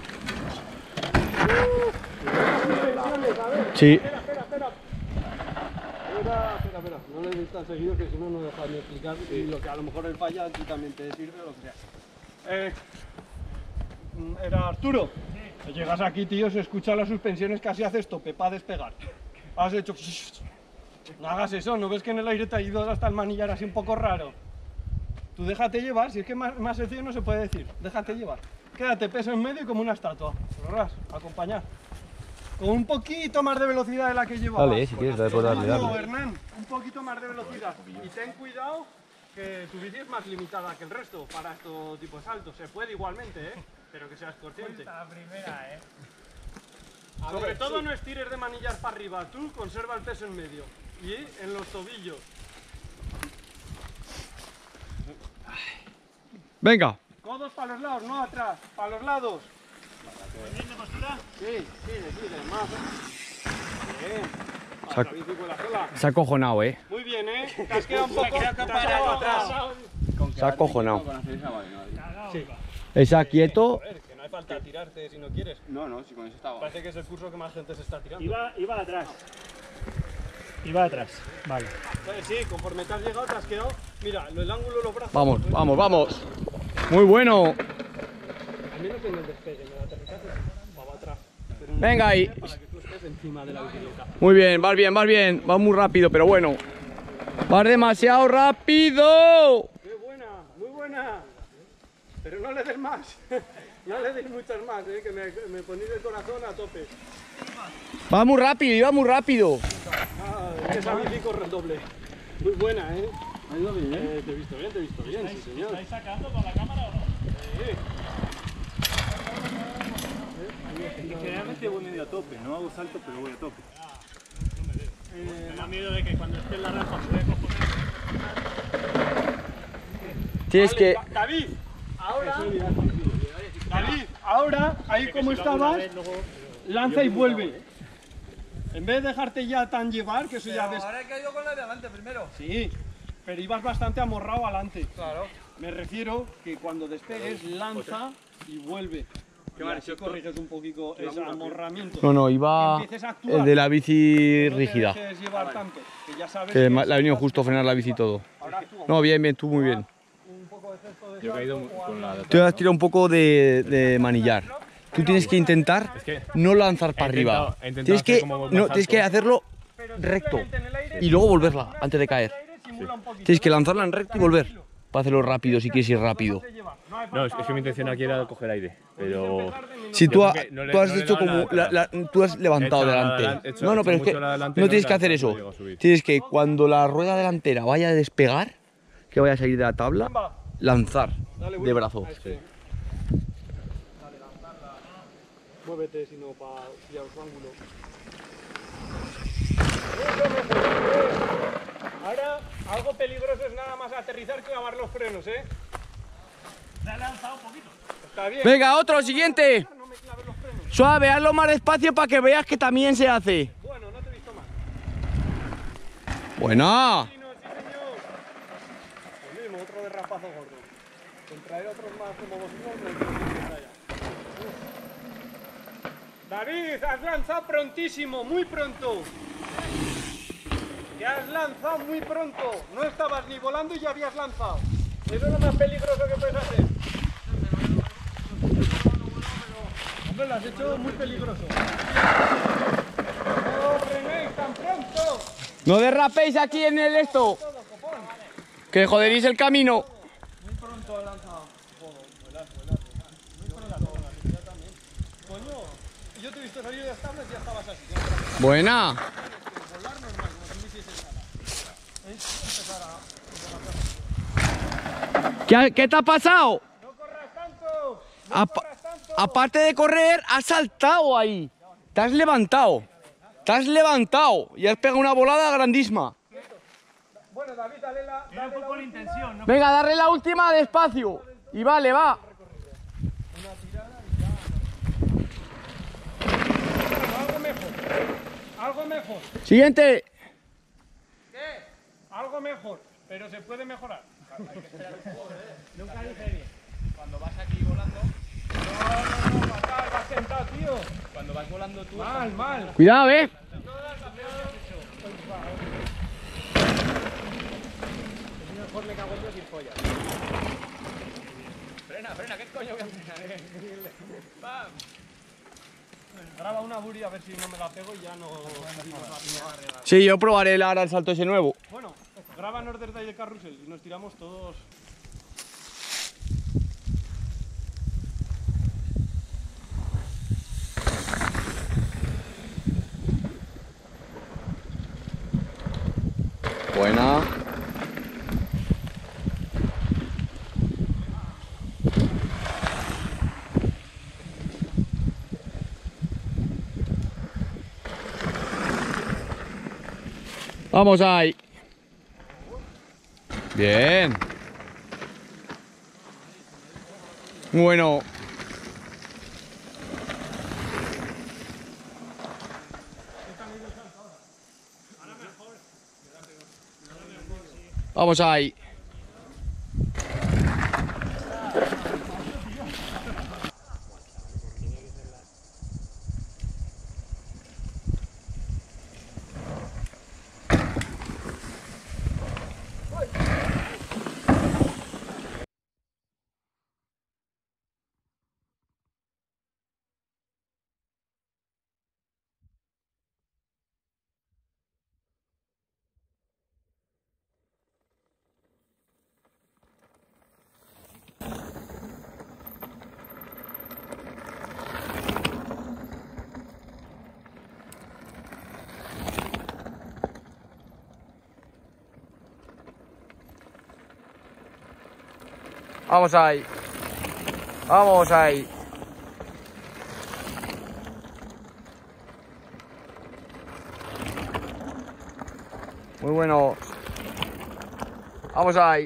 Speaker 3: Suspensiones, a ver.
Speaker 4: Sí.
Speaker 3: Espera, espera, espera. Espera, espera, espera. No le des tan seguido que si no, no dejas ni explicar. Y lo que a lo mejor él falla, a ti también te sirve o lo que sea. Eh, era Arturo. Llegas aquí, tío, se escuchan las suspensiones, casi haces tope para despegar. Has hecho... No hagas eso, ¿no ves que en el aire te ha ido hasta el manillar así un poco raro? Tú déjate llevar, si es que más, más sencillo no se puede decir. Déjate llevar. Quédate peso en medio y como una estatua. Ras, acompañar. Con un poquito más de velocidad de la que llevabas.
Speaker 4: Dale, si quieres, puedes darle,
Speaker 3: No,
Speaker 4: darle.
Speaker 3: Hernán, un poquito más de velocidad. Y ten cuidado que tu bici es más limitada que el resto para estos tipos de saltos. Se puede igualmente, ¿eh? Pero que seas consciente.
Speaker 1: La primera, ¿eh?
Speaker 3: Sobre todo no estires de manillar para arriba. Tú conserva el peso en medio. Y en los tobillos.
Speaker 4: Venga.
Speaker 3: Codos para los lados, no atrás. Para los lados.
Speaker 1: ¿Bien de postura?
Speaker 3: Sí, sigue, sigue. Más. Bien.
Speaker 4: Sac-
Speaker 3: La bici con la sola.
Speaker 4: Se ha acojonado, eh.
Speaker 3: Muy bien, ¿eh? Te has quedado un poco te has quedado atrás.
Speaker 4: Se ha acojonado.
Speaker 3: Sí.
Speaker 4: Está quieto.
Speaker 3: Joder, que no hay falta tirarte si no quieres.
Speaker 5: No, no, si con eso estaba.
Speaker 3: Parece que es el curso que más gente se está tirando.
Speaker 1: Iba, iba atrás. Iba atrás. Vale.
Speaker 3: Eh, Sí, conforme te has llegado te has quedado. Mira, el ángulo de los brazos.
Speaker 4: Vamos, vamos, vamos. Muy bueno.
Speaker 3: A mí no tiene el despegue, me da aterrizaje. Va atrás. Pero
Speaker 4: Venga ahí.
Speaker 3: para que tú estés encima de la bicicleta.
Speaker 4: Muy bien, vas bien, vas bien. Vas muy rápido, pero bueno. Vas demasiado rápido.
Speaker 3: ¡Qué buena! ¡Muy buena! Pero no le des más. No le des muchas más, ¿eh? Que me, me ponéis el corazón a tope.
Speaker 4: Vas muy rápido, iba muy rápido.
Speaker 3: Ah, esa bici corre el doble. Muy buena, ¿eh? Ha ido bien, ¿eh? Te he visto bien, te he visto bien, sí señor.
Speaker 1: ¿Estáis sacando con la cámara o no?
Speaker 3: Sí.
Speaker 1: Generalmente voy medio a tope, no hago salto, pero voy a tope. Me da miedo de que cuando esté en la rampa se vea cojones.
Speaker 4: Tienes que...
Speaker 3: Va- David, ahora... David, ahora, ahí como estabas, lanza y vuelve. En vez de dejarte ya tan llevar, que eso ya... Des...
Speaker 2: Ahora he caído con la de adelante primero.
Speaker 3: Sí, pero ibas bastante amorrado adelante. Claro. Me refiero que cuando despegues, lanza y vuelve. Que vale, si corriges un poquito ese amorramiento.
Speaker 4: No, no, iba
Speaker 3: Que empieces a actuar.
Speaker 4: el de la bici
Speaker 3: No te
Speaker 4: rígida.
Speaker 3: dejes llevar tanto, que ya sabes
Speaker 4: Que
Speaker 3: que
Speaker 4: ma-
Speaker 3: si
Speaker 4: le ha venido
Speaker 3: estás-
Speaker 4: justo a frenar la bici y todo.
Speaker 3: Ahora actúa.
Speaker 4: No, bien, bien, tú muy bien.
Speaker 3: Un poco de gesto de
Speaker 5: Yo he caído
Speaker 3: salto o
Speaker 5: con la de
Speaker 4: Tú has tirado un poco de, de manillar. Tú tienes que intentar
Speaker 5: que
Speaker 4: no lanzar para
Speaker 5: he intentado-
Speaker 4: arriba.
Speaker 5: he intentado
Speaker 4: Tienes
Speaker 5: hacer
Speaker 4: que,
Speaker 5: como más
Speaker 4: no, tienes que
Speaker 5: alto.
Speaker 4: hacerlo
Speaker 3: Pero
Speaker 4: recto
Speaker 3: simplemente en el aire,
Speaker 4: y luego volverla antes de caer.
Speaker 3: simula un poquito,
Speaker 4: Tienes que
Speaker 3: ¿no?
Speaker 4: lanzarla en recto y volver para hacerlo rápido si quieres ir rápido.
Speaker 3: Se lleva. No hay
Speaker 5: No, es,
Speaker 3: falta
Speaker 5: es que mi intención aquí era coger aire, pero...
Speaker 4: Si tú,
Speaker 5: Yo
Speaker 4: ha-
Speaker 5: creo que no le-
Speaker 4: tú has
Speaker 5: no le he
Speaker 4: hecho
Speaker 5: dado
Speaker 4: como
Speaker 5: nada,
Speaker 4: la- la- tú has levantado
Speaker 5: He hecho la
Speaker 4: delante.
Speaker 5: delan- he hecho-
Speaker 4: No, no,
Speaker 5: he
Speaker 4: pero es
Speaker 5: hecho
Speaker 4: que
Speaker 5: mucho la
Speaker 4: no
Speaker 5: delantera,
Speaker 4: tienes que
Speaker 5: no
Speaker 4: hacer
Speaker 5: llego
Speaker 4: eso.
Speaker 5: a subir.
Speaker 4: Tienes que cuando la rueda delantera vaya a despegar, que vaya a salir de la tabla, lanzar
Speaker 3: Dale,
Speaker 4: de
Speaker 3: Will.
Speaker 4: brazo.
Speaker 3: A este. Dale, lanzarla. Muévete, si no, para pillar su ángulo. Ahora, algo peligroso es nada más aterrizar que lavar los frenos, ¿eh?
Speaker 1: Se ha lanzado un poquito.
Speaker 3: Está bien.
Speaker 4: Venga, otro, siguiente.
Speaker 3: No me claves los frenos.
Speaker 4: Suave, hazlo más despacio para que veas que también se hace.
Speaker 3: Bueno, no te he visto más.
Speaker 4: Buena.
Speaker 3: Sí, no, sí, señor. Lo mismo, otro derrapazo gordo. Con traer otros más como vosotros, no hay que decir David, has lanzado prontísimo, muy pronto. Que has lanzado muy pronto. No estabas ni volando y ya habías lanzado. Eso es lo más peligroso que puedes hacer. Hombre, lo has hecho muy peligroso. ¡No frenéis tan pronto!
Speaker 4: No derrapéis aquí en el esto. Que joderéis el camino.
Speaker 3: Muy pronto he lanzado. Vuelas, vuelas, vuelas. Muy pronto. Ya también. Coño, yo te he visto salir de estables y ya estabas así.
Speaker 4: Buena.
Speaker 3: Volar normal, como si no hicieses nada. Es empezar a...
Speaker 4: ¿Qué, qué te ha pasado?
Speaker 3: ¡No corras tanto! ¡No
Speaker 4: Apa-
Speaker 3: corras tanto!
Speaker 4: aparte de correr, has saltado ahí. Te has levantado. Te has levantado y has pegado una volada grandísima.
Speaker 3: Bueno, David, dale la...
Speaker 1: Era un
Speaker 3: Dale la
Speaker 1: poco la
Speaker 3: última.
Speaker 1: intención, ¿no?
Speaker 4: Venga, darle la última despacio. Y vale, va.
Speaker 3: Bueno, algo mejor. Algo mejor.
Speaker 4: Siguiente.
Speaker 3: ¿Qué? Algo mejor. Pero se puede mejorar.
Speaker 1: Nunca dije bien. Cuando vas aquí volando,
Speaker 3: No, no, no, fatal, vas sentado, tío.
Speaker 1: cuando vas volando tú...
Speaker 3: Mal, mal.
Speaker 4: Cuidado, eh.
Speaker 3: Mejor me cago en Dios sin pollas.
Speaker 1: Frena, frena, ¿qué coño voy a frenar? ¡Pam!
Speaker 3: Graba una buri a ver si no me la pego y ya no...
Speaker 4: Sí, yo probaré el- ahora el salto ese nuevo.
Speaker 3: Bueno, grábanos desde ahí el carrusel y nos tiramos todos...
Speaker 4: Buena. Vamos ahí. Bien. Bueno. Vamos ahí. Vamos ahí. Vamos ahí. Muy bueno. Vamos ahí.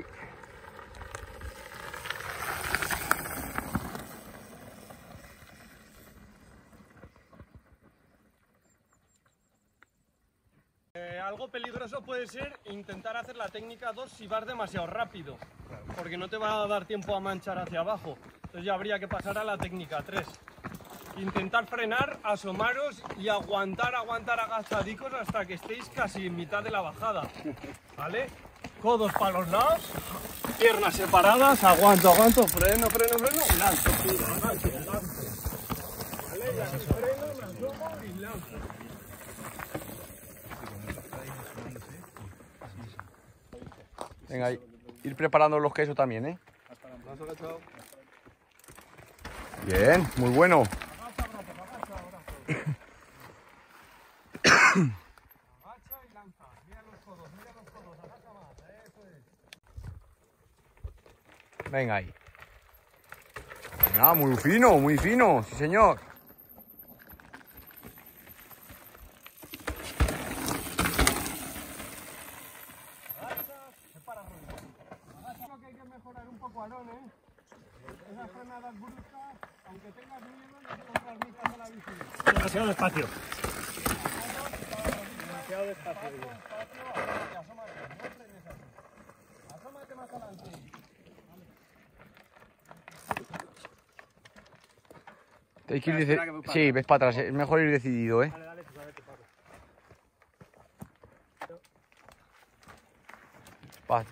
Speaker 3: Eh, algo peligroso puede ser intentar hacer la técnica dos si vas demasiado rápido, porque no te va a dar tiempo a manchar hacia abajo. Entonces ya habría que pasar a la técnica tres. Intentar frenar, asomaros y aguantar, aguantar agachadicos hasta que estéis casi en mitad de la bajada. ¿Vale? Codos para los lados, piernas separadas, aguanto, aguanto, freno, freno, freno, y lanzo, tiro, lanzo, lanzo. ¿Vale? Y aquí freno, me asomo y lanzo.
Speaker 4: Venga, ahí. Ir preparando los quesos también, ¿eh? Bien, muy bueno.
Speaker 3: Agacha y lanza. Mira los codos, mira los codos, agacha más, eso es.
Speaker 4: Venga ahí. Venga, muy fino, muy fino, sí señor.
Speaker 3: Agacha, que hay que mejorar un poco Aarón, ¿eh? Esas frenadas bruscas, aunque tengas miedo, no se lo transmitas a la bici.
Speaker 1: Demasiado despacio.
Speaker 3: Demasiado despacio, digo. Asómate, no frenes así. Asómate más adelante.
Speaker 4: Hay que ir deci- Sí, ves para atrás, es mejor ir decidido, ¿eh?
Speaker 1: Dale, dale, tú sabes qué pasa.
Speaker 4: Despacio.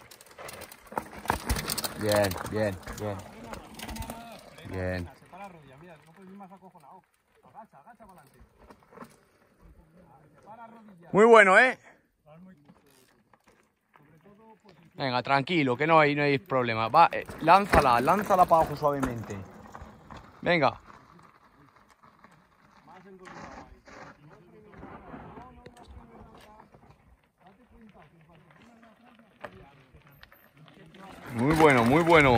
Speaker 4: Bien, bien, bien. Bien.
Speaker 3: Separa la rodilla, mira, no puedes ir más acojonado. Agacha, agacha para adelante. Separa rodilla.
Speaker 4: Muy bueno, ¿eh? Venga, tranquilo, que no hay, no hay problema. Va, eh, lánzala, lánzala para abajo suavemente. Venga. Muy bueno, muy bueno.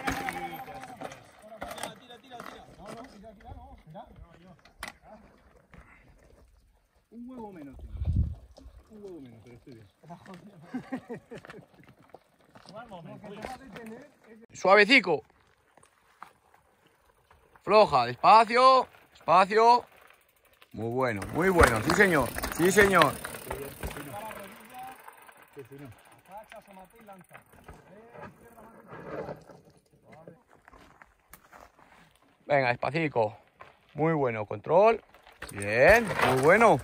Speaker 1: Un huevo menos. Un huevo menos, pero estoy bien.
Speaker 4: Suavecico. Floja, despacio, despacio. Muy bueno, muy bueno. Sí, señor. Sí, señor. Venga, despacito. Muy bueno, control. Bien, muy bueno.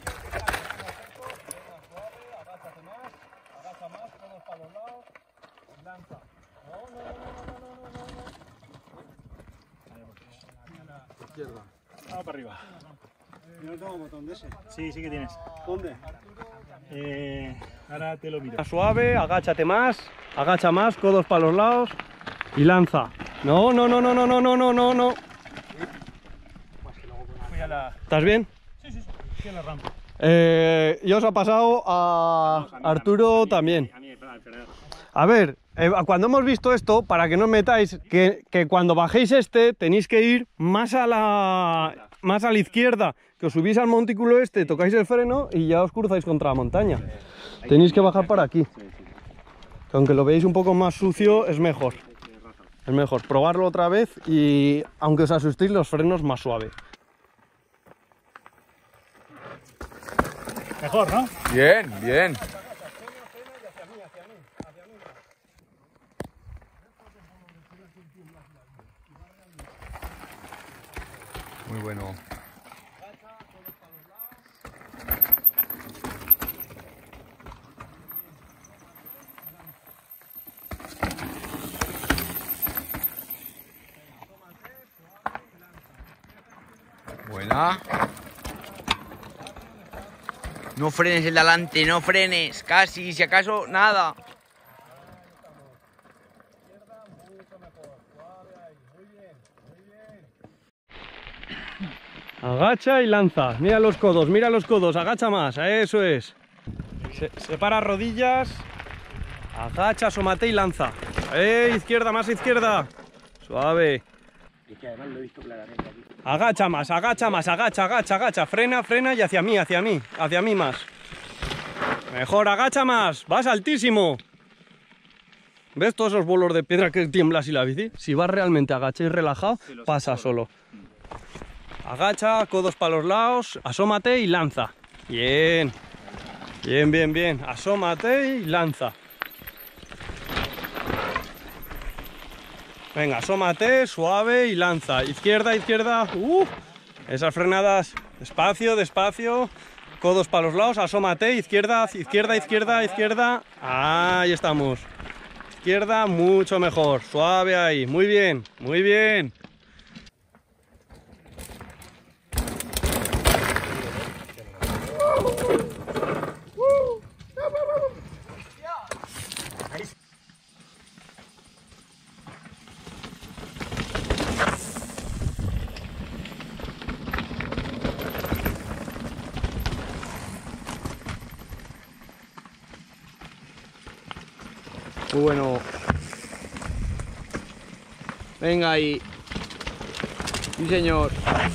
Speaker 1: Vamos para arriba.
Speaker 2: Yo no tengo botón de ese.
Speaker 1: Sí, sí que tienes.
Speaker 2: ¿Dónde?
Speaker 1: Eh, ahora te lo miro.
Speaker 3: Suave, agáchate más, agacha más, codos para los lados y lanza. No, no, no, no, no, no, no, no, no, no.
Speaker 1: Fui a la...
Speaker 3: ¿Estás bien?
Speaker 1: Sí, sí, sí. Fui a la rampa.
Speaker 3: Eh, y os ha pasado a Arturo también.
Speaker 1: A mí, espera, espera.
Speaker 3: A ver, eh, cuando hemos visto esto, para que no os metáis, que, que cuando bajéis este tenéis que ir más a la más a la izquierda, que os subís al montículo este, tocáis el freno y ya os cruzáis contra la montaña. Tenéis que bajar por aquí. Que aunque lo veáis un poco más sucio, es mejor. Es mejor probarlo otra vez y aunque os asustéis, los frenos más suaves.
Speaker 1: Mejor, ¿no?
Speaker 4: Bien, bien. Muy bueno. Buena. No frenes el de adelante, no frenes. Casi, si acaso, nada.
Speaker 3: Agacha y lanza. Mira los codos, mira los codos. Agacha más, eso es. Se, separa rodillas. Agacha, asómate y lanza. Eh, izquierda, más izquierda. Suave.
Speaker 1: Es que además lo he visto claramente aquí.
Speaker 3: Agacha más, agacha más, agacha, agacha, agacha. Frena, frena y hacia mí, hacia mí, hacia mí más. Mejor, agacha más. Vas altísimo. ¿Ves todos esos bolos de piedra que tiemblas y la bici? Si vas realmente agachado y relajado, pasa solo. Agacha, codos para los lados, asómate y lanza. Bien. Bien, bien, bien. Asómate y lanza. Venga, asómate, suave y lanza. Izquierda, izquierda. Uh, esas frenadas. Despacio, despacio. Codos para los lados, asómate. Izquierda, izquierda, izquierda, izquierda. Ahí estamos. Izquierda, mucho mejor. Suave ahí. Muy bien, muy bien.
Speaker 4: Muy bueno. Venga ahí. Sí, señor.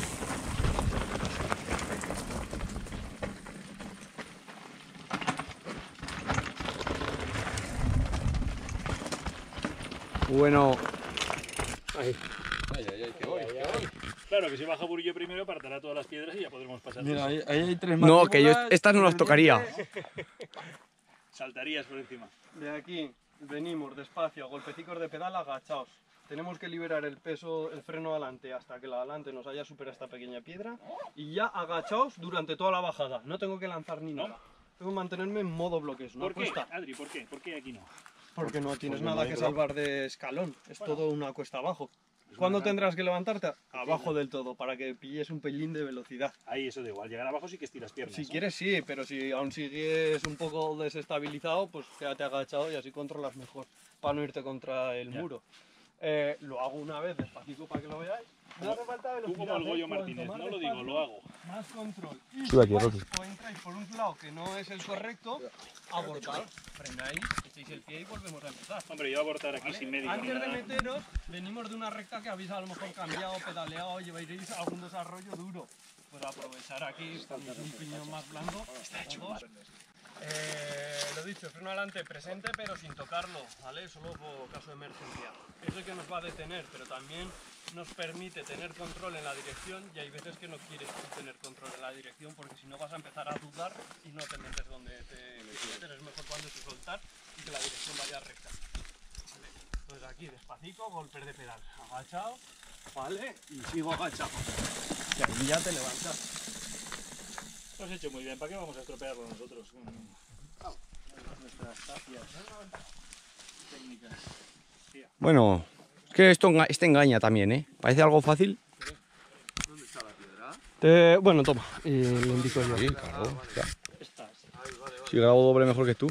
Speaker 4: Muy bueno.
Speaker 1: Ahí. Ay, ay, ay, que voy, que voy. Claro, que si baja Burillo primero, apartará todas las piedras y ya podremos pasar.
Speaker 2: Mira, ahí, ahí hay tres
Speaker 4: No, que yo
Speaker 2: mandíbulas,
Speaker 4: estas no las tocaría.
Speaker 1: Saltarías por encima.
Speaker 3: De aquí venimos despacio, a golpecicos de pedal agachados. Tenemos que liberar el peso, el freno adelante hasta que la adelante nos haya superado esta pequeña piedra y ya agachaos durante toda la bajada. No tengo que lanzar ni nada. Tengo que mantenerme en modo bloques, no
Speaker 1: ¿Por qué,
Speaker 3: cuesta.
Speaker 1: Adri? ¿Por qué? ¿Por qué aquí no?
Speaker 3: Porque no tienes
Speaker 1: Porque no
Speaker 3: nada
Speaker 1: hay
Speaker 3: que
Speaker 1: drop.
Speaker 3: salvar de escalón, es todo una cuesta abajo. ¿Cuándo tendrás que levantarte? Abajo del todo, para que pilles un pelín de velocidad.
Speaker 1: Ahí eso da igual, llegar abajo sí que estiras piernas.
Speaker 3: Si
Speaker 1: ¿no?
Speaker 3: quieres sí, pero si aún sigues un poco desestabilizado, pues quédate agachado y así controlas mejor, para no irte contra el
Speaker 1: Ya.
Speaker 3: muro. Eh, lo hago una vez despacito para que lo veáis. No hace falta
Speaker 1: Tú
Speaker 3: velocidad.
Speaker 1: como el
Speaker 3: ¿eh?
Speaker 1: Goyo
Speaker 3: Cuanto
Speaker 1: Martínez,
Speaker 3: más
Speaker 1: no lo digo,
Speaker 3: despacio,
Speaker 1: lo hago.
Speaker 3: Más control. Y
Speaker 4: Sube aquí,
Speaker 3: si
Speaker 4: Rocky.
Speaker 3: vais o entráis por un lado que no es el correcto, abortar, frenáis, echáis el pie y volvemos a empezar.
Speaker 1: Hombre, yo voy a abortar aquí sin médico.
Speaker 3: Antes
Speaker 1: ni
Speaker 3: de
Speaker 1: nada.
Speaker 3: meteros, venimos de una recta que habéis a lo mejor cambiado, pedaleado, lleváis algún desarrollo duro. Pues aprovechar aquí, con un piñón más blando. Todos. Eh, lo dicho, freno adelante presente pero sin tocarlo, ¿vale? Solo por caso de emergencia. Es el que nos va a detener, pero también nos permite tener control en la dirección y hay veces que no quieres tú tener control en la dirección porque si no vas a empezar a dudar y no te metes donde te quieres meter. Es mejor cuando te soltar y que la dirección vaya recta. ¿Vale? Entonces aquí despacito, golpes de pedal, agachado, ¿vale? Y sigo agachado. Y ahí ya te levantas.
Speaker 1: Lo has hecho muy bien, ¿para qué vamos a estropearlo nosotros? con Nuestras tapias, técnicas.
Speaker 4: Bueno, es que esto enga- este engaña también, ¿eh? Parece algo fácil.
Speaker 3: Te- bueno, toma, y le indico yo.
Speaker 4: Sí, claro. Ya. Si grabo doble mejor que tú.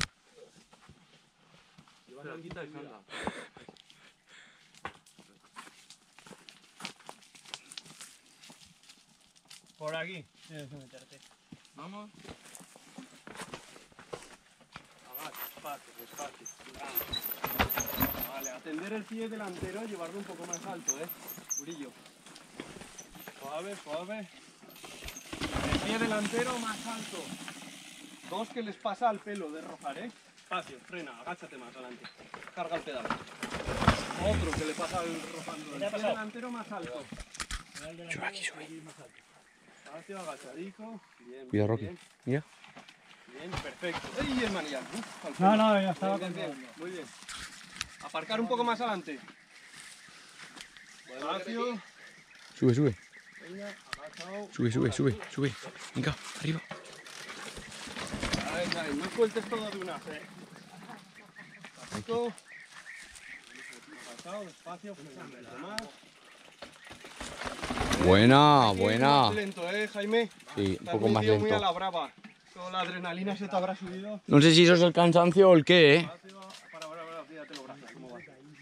Speaker 3: Por aquí tienes que meterte. Vamos. Agacha, despacio, despacio. Vale, atender el pie delantero, llevarlo un poco más alto, ¿eh? Brillo. Suave, suave. El pie delantero más alto. Dos que les pasa al pelo de rozar, ¿eh? Espacio, frena, agáchate más adelante. Carga el pedal. Otro que le pasa al rozando. El pie delantero más alto.
Speaker 4: Sube aquí, sube.
Speaker 3: Espacio, agachadico. Bien,
Speaker 4: Cuidado,
Speaker 3: bien,
Speaker 4: Rocky.
Speaker 3: bien.
Speaker 4: Mira.
Speaker 3: Bien, perfecto. ¡Ey, el manillar! Uf, al
Speaker 2: No,
Speaker 3: freno.
Speaker 2: no, ya estaba
Speaker 3: Bien, bien,
Speaker 2: controlando.
Speaker 3: bien. Muy bien. Aparcar un poco más adelante. Espacio.
Speaker 4: Sube, sube.
Speaker 3: Venga, agachado.
Speaker 4: Sube, sube, sube, sube. Venga, arriba.
Speaker 3: Ahí, ahí, no sueltes todo de una vez. Despacito. Agachado, despacio, freno más.
Speaker 4: Buena,
Speaker 3: Aquí
Speaker 4: buena.
Speaker 3: Más lento, ¿eh, Jaime?
Speaker 4: Sí, un
Speaker 3: Te has
Speaker 4: poco más
Speaker 3: metido muy a
Speaker 4: lento.
Speaker 3: la brava. Toda la adrenalina se te habrá subido.
Speaker 4: No sé si eso es el cansancio o el qué, ¿eh?
Speaker 3: Espacio, para, para, para, fíjate los brazos, cómo van.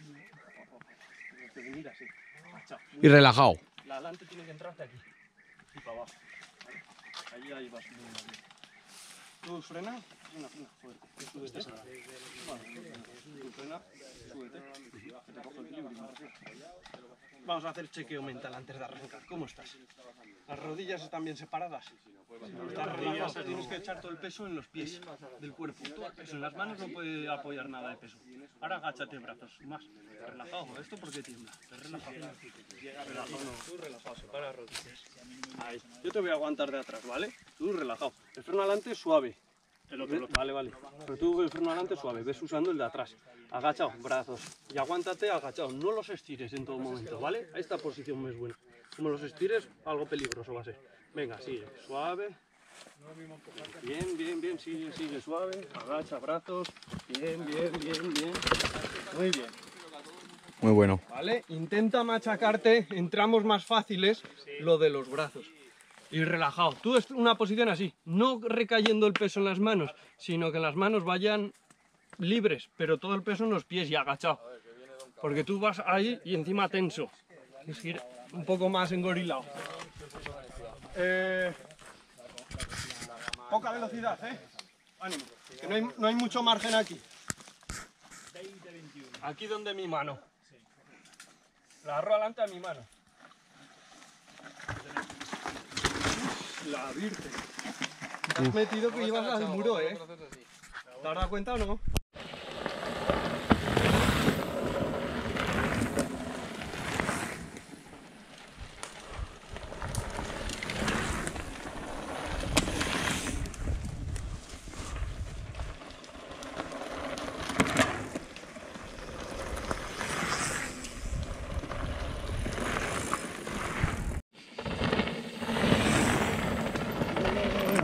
Speaker 3: Mira, así. Agachado.
Speaker 4: Y relajado.
Speaker 3: La adelante tiene que entrarte aquí. Y para abajo. ¿Vale? Ahí, ahí vas subiendo bien. ¿Tú frena? Frena, frena, fuerte. Súbete. Vale, tú frena, súbete. Que te cojo el equilibrio. Vamos a hacer chequeo mental antes de arrancar. ¿Cómo estás? ¿Las rodillas están bien separadas? Las rodillas tienes que echar todo el peso en los pies del cuerpo. Todo el peso. En las manos no puede apoyar nada de peso. Ahora agáchate brazos. Más. Relajado. ¿Esto por qué tiembla? Te relajado. Relajado no. Tú relajado. Separa las rodillas. Ahí. Yo te voy a aguantar de atrás, ¿vale? Tú relajado. El freno adelante suave. El otro, el otro. Vale, vale. Pero tú el freno adelante suave. Ves usando el de atrás. Agachado. Brazos. Y aguántate agachado. No los estires en todo momento, ¿vale? Esta posición es buena. Como los estires, algo peligroso va a ser. Venga, sigue. Suave. Bien, bien, bien. Sigue, sigue suave. Agacha, brazos. Bien, bien, bien, bien. Muy bien.
Speaker 4: Muy bueno.
Speaker 3: ¿Vale? Intenta machacarte en tramos más fáciles lo de los brazos. Y relajado. Tú es una posición así. No recayendo el peso en las manos, sino que las manos vayan libres, pero todo el peso en los pies y agachado. Porque tú vas ahí y encima tenso. Es que ir un poco más engorilado. Eh, poca velocidad, ¿eh? Ánimo. Que no hay, no hay mucho margen aquí. Aquí donde mi mano. La agarro adelante a mi mano. La virte. Te has metido que ibas al muro, ¿eh? ¿Te has dado cuenta o no?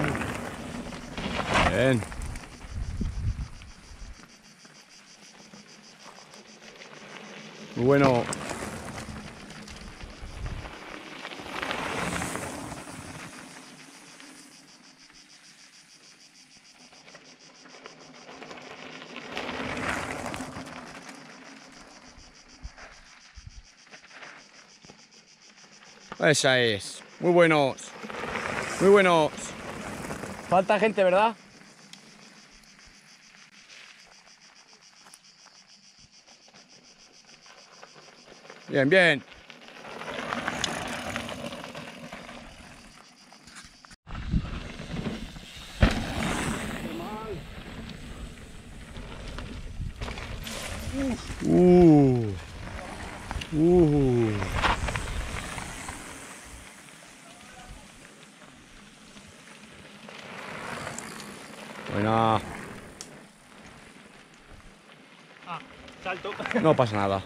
Speaker 4: Bien. Muy bueno. Esa es. Muy buenos. Muy buenos. Falta gente, ¿verdad? Bien, bien. Uh. Uh. Buena.
Speaker 1: Ah, salto.
Speaker 4: No pasa nada.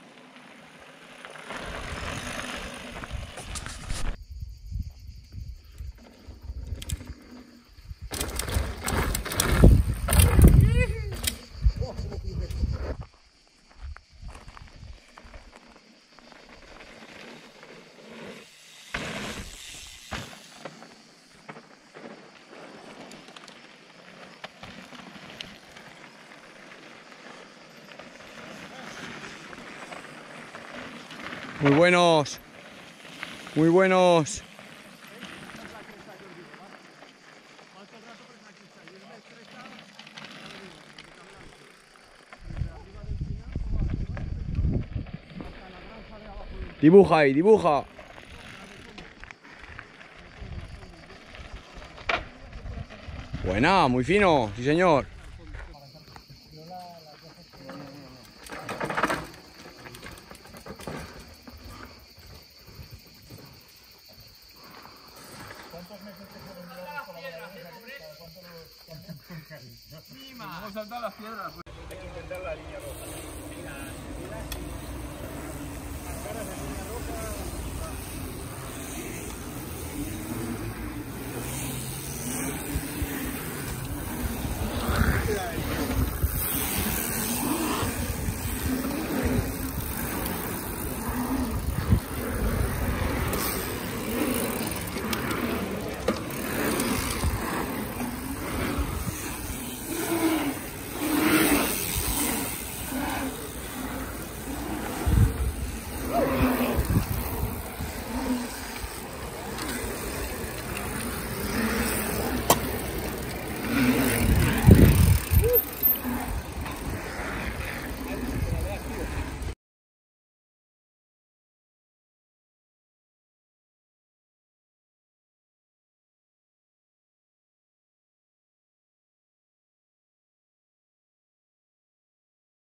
Speaker 4: Muy buenos. Muy buenos. Dibuja ahí, dibuja. Buena, muy fino, sí señor.
Speaker 3: Vamos a saltar las piedras.
Speaker 1: Hay que intentar la línea roja.